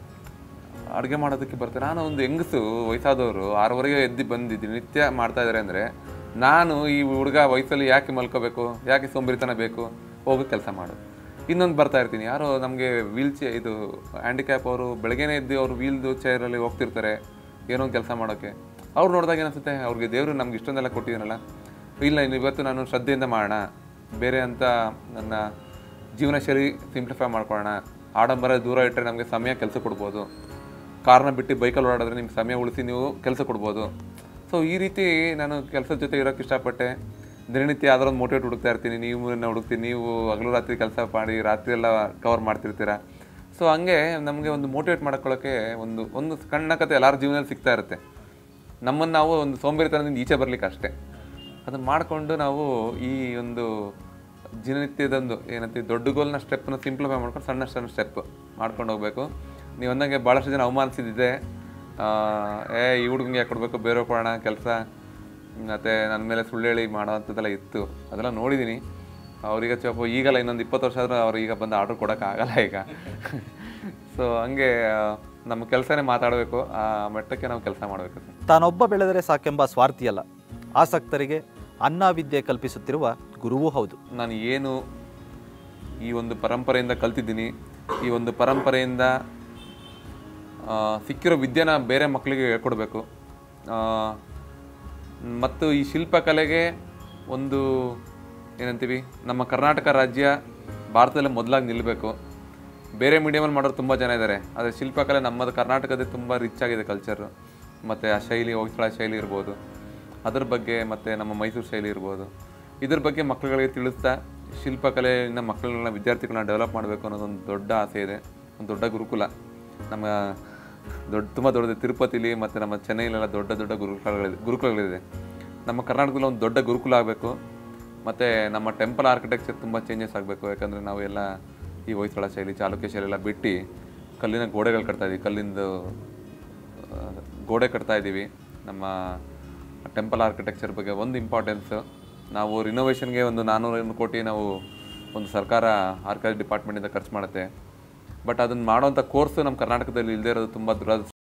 ಅಡುಗೆ ಮಾಡೋದಕ್ಕೆ ಬರ್ತಾರೆ. ನಾನು ಒಂದು ಹೆಂಗಸು, ವಯಸ್ಸಾದವರು 6:30ಗೆ ಎದ್ದು ಬಂದಿದ್ದೀನಿ, ನಿತ್ಯ ಮಾಡ್ತಾಯಿದ್ದಾರೆ ಅಂದರೆ ನಾನು ಈ ಹುಡುಗ ವಯಸ್ಸಲ್ಲಿ ಯಾಕೆ ಮಲ್ಕೋಬೇಕು, ಯಾಕೆ ಸೋಂಬೇರಿತನ ಬೇಕು, ಹೋಗಿ ಕೆಲಸ ಮಾಡು. ಇನ್ನೊಂದು ಬರ್ತಾ ಇರ್ತೀನಿ, ಯಾರೋ ನಮಗೆ ಇದು ಹ್ಯಾಂಡಿಕ್ಯಾಪ್ ಅವರು ಬೆಳಗ್ಗೆನೇ ಎದ್ದು ಅವರು ವೀಲ್ದು ಚೇರಲ್ಲಿ ಹೋಗ್ತಿರ್ತಾರೆ ಏನೋ ಒಂದು ಕೆಲಸ ಮಾಡೋಕ್ಕೆ. ಅವ್ರು ನೋಡಿದಾಗ ಏನಿಸುತ್ತೆ, ಅವ್ರಿಗೆ ದೇವರು ನಮ್ಗೆ ಇಷ್ಟೊಂದೆಲ್ಲ ಕೊಟ್ಟಿದ್ದೀನಲ್ಲ, ಇಲ್ಲ ಇವತ್ತು ನಾನು ಶ್ರದ್ಧೆಯಿಂದ ಮಾಡೋಣ, ಬೇರೆ ಅಂತ ನನ್ನ ಜೀವನ ಶೈಲಿ ಸಿಂಪ್ಲಿಫೈ ಮಾಡ್ಕೊಳ್ಳೋಣ. ಆಡಂಬರ ದೂರ ಇಟ್ಟರೆ ನಮಗೆ ಸಮಯ ಕೆಲಸ ಕೊಡ್ಬೋದು, ಕಾರ್ನ ಬಿಟ್ಟು ಬೈಕಲ್ಲಿ ಓಡಾಡಿದ್ರೆ ನಿಮ್ಗೆ ಸಮಯ ಉಳಿಸಿ ನೀವು ಕೆಲಸ ಕೊಡ್ಬೋದು. ಸೊ ಈ ರೀತಿ ನಾನು ಕೆಲಸದ ಜೊತೆ ಇರೋಕ್ಕೆ ಇಷ್ಟಪಟ್ಟೆ. ದಿನನಿತ್ಯ ಯಾವ್ದಾರು ಒಂದು ಮೋಟಿವೇಟ್ ಹುಡುಕ್ತಾ ಇರ್ತೀನಿ. ನೀವು ಹುಡುಕ್ತೀನಿ, ನೀವು ಹಗಲು ರಾತ್ರಿ ಕೆಲಸ ಮಾಡಿ ರಾತ್ರಿ ಎಲ್ಲ ಕವರ್ ಮಾಡ್ತಿರ್ತೀರ. ಸೊ ಹಂಗೆ ನಮಗೆ ಒಂದು ಮೋಟಿವೇಟ್ ಮಾಡ್ಕೊಳ್ಳೋಕ್ಕೆ ಒಂದು ಸಣ್ಣ ಕತೆ ಎಲ್ಲರ ಜೀವನದಲ್ಲಿ ಸಿಗ್ತಾ ಇರುತ್ತೆ. ನಮ್ಮನ್ನು ನಾವು ಒಂದು ಸೋಂಬೇರಿತನದಿಂದ ಈಚೆ ಬರಲಿಕ್ಕೆ ಅಷ್ಟೇ. ಅದನ್ನು ಮಾಡಿಕೊಂಡು ನಾವು ಈ ಒಂದು ದಿನನಿತ್ಯದೊಂದು ಏನಂತೀವಿ ದೊಡ್ಡ ಗೋಲ್ನ ಸ್ಟೆಪ್ನ ಸಿಂಪ್ಲಿಫೈ ಮಾಡ್ಕೊಂಡು ಸಣ್ಣ ಸ್ಟೆಪ್ ಮಾಡ್ಕೊಂಡು ಹೋಗಬೇಕು. ನೀವು ಅಂದಂಗೆ ಭಾಳಷ್ಟು ಜನ ಅವಮಾನಿಸಿದ್ದೆ, ಈ ಹುಡುಗಂಗೆ ಯಾಕೆ ಕೊಡಬೇಕು, ಬೇರೆ ಕೊಡೋಣ ಕೆಲಸ, ಮತ್ತು ನನ್ನ ಮೇಲೆ ಸುಳ್ಳು ಹೇಳಿ ಮಾಡೋ ಅಂಥದ್ದೆಲ್ಲ ಇತ್ತು. ಅದೆಲ್ಲ ನೋಡಿದ್ದೀನಿ. ಅವ್ರಿಗೆ ಈಗಲ್ಲ ಇನ್ನೊಂದು 20 ವರ್ಷ ಆದರೂ ಅವ್ರು ಈಗ ಬಂದು ಆರ್ಡ್ರ್ ಕೊಡೋಕ್ಕಾಗಲ್ಲ ಈಗ. ಸೊ ಹಂಗೆ ನಮ್ಮ ಕೆಲಸನೇ ಮಾತಾಡಬೇಕು, ಆ ಮಟ್ಟಕ್ಕೆ ನಾವು ಕೆಲಸ ಮಾಡಬೇಕು. ತಾನೊಬ್ಬ ಬೆಳೆದರೆ ಸಾಕೆಂಬ ಸ್ವಾರ್ಥಿಯಲ್ಲ, ಆಸಕ್ತರಿಗೆ ಅನ್ನ ವಿದ್ಯೆ ಕಲ್ಪಿಸುತ್ತಿರುವ ಗುರುವೂ ಹೌದು. ನಾನು ಏನು ಈ ಒಂದು ಪರಂಪರೆಯಿಂದ ಕಲ್ತಿದ್ದೀನಿ, ಈ ಒಂದು ಪರಂಪರೆಯಿಂದ ಸಿಕ್ಕಿರೋ ವಿದ್ಯೆನ ಬೇರೆ ಮಕ್ಕಳಿಗೆ ಹೇಳ್ಕೊಡ್ಬೇಕು. ಮತ್ತು ಈ ಶಿಲ್ಪಕಲೆಗೆ ಒಂದು ಏನಂತೀವಿ, ನಮ್ಮ ಕರ್ನಾಟಕ ರಾಜ್ಯ ಭಾರತದಲ್ಲೇ ಮೊದಲಾಗಿ ನಿಲ್ಲಬೇಕು. ಬೇರೆ ಮೀಡಿಯಮಲ್ಲಿ ಮಾಡೋರು ತುಂಬ ಜನ ಇದ್ದಾರೆ, ಆದರೆ ಶಿಲ್ಪಕಲೆ ನಮ್ಮದು ಕರ್ನಾಟಕದ ತುಂಬ ರಿಚ್ ಆಗಿದೆ ಕಲ್ಚರು. ಮತ್ತು ಆ ಶೈಲಿ, ಹೊಯ್ಸಳ ಶೈಲಿ ಇರ್ಬೋದು, ಅದ್ರ ಬಗ್ಗೆ, ಮತ್ತು ನಮ್ಮ ಮೈಸೂರು ಶೈಲಿ ಇರ್ಬೋದು, ಇದ್ರ ಬಗ್ಗೆ ಮಕ್ಕಳುಗಳಿಗೆ ತಿಳಿಸ್ತಾ ಶಿಲ್ಪಕಲೆಯಿಂದ ಮಕ್ಕಳನ್ನ, ವಿದ್ಯಾರ್ಥಿಗಳನ್ನ ಡೆವಲಪ್ ಮಾಡಬೇಕು ಅನ್ನೋದೊಂದು ದೊಡ್ಡ ಆಸೆ ಇದೆ. ಒಂದು ದೊಡ್ಡ ಗುರುಕುಲ ನಮ್ಮ ತುಂಬ ದೊಡ್ಡದು ತಿರುಪತಿಲಿ ಮತ್ತು ನಮ್ಮ ಚೆನ್ನೈಲೆಲ್ಲ ದೊಡ್ಡ ಗುರುಕುಲಗಳಿದೆ. ನಮ್ಮ ಕರ್ನಾಟಕದಲ್ಲಿ ಒಂದು ದೊಡ್ಡ ಗುರುಕುಲ ಆಗಬೇಕು. ಮತ್ತು ನಮ್ಮ ಟೆಂಪಲ್ ಆರ್ಕಿಟೆಕ್ಚರ್ ತುಂಬ ಚೇಂಜಸ್ ಆಗಬೇಕು. ಯಾಕಂದರೆ ನಾವು ಎಲ್ಲ ಈ ಹೊಯ್ಸಳ ಶೈಲಿ, ಚಾಲುಕ್ಯ ಶೈಲಿ ಎಲ್ಲ ಬಿಟ್ಟು ಕಲ್ಲಿನ ಗೋಡೆಗಳು ಕಟ್ತಾಯಿದ್ದೀವಿ, ಕಲ್ಲಿಂದು ಗೋಡೆ ಕಟ್ತಾಯಿದ್ದೀವಿ. ನಮ್ಮ ಟೆಂಪಲ್ ಆರ್ಕಿಟೆಕ್ಚರ್ ಬಗ್ಗೆ ಒಂದು ಇಂಪಾರ್ಟೆನ್ಸು. ನಾವು ರಿನೋವೇಷನ್ಗೆ ಒಂದು 400 ಕೋಟಿ ನಾವು ಒಂದು ಸರ್ಕಾರ ಆರ್ಕಿಟೆಕ್ಚರ್ ಡಿಪಾರ್ಟ್ಮೆಂಟಿಂದ ಖರ್ಚು ಮಾಡುತ್ತೆ. ಬಟ್ ಅದನ್ನು ಮಾಡೋವಂಥ ಕೋರ್ಸು ನಮ್ಮ ಕರ್ನಾಟಕದಲ್ಲಿ ಇಲ್ಲದೇ ಇರೋದು ತುಂಬ ದುರದೃಷ್ಟ.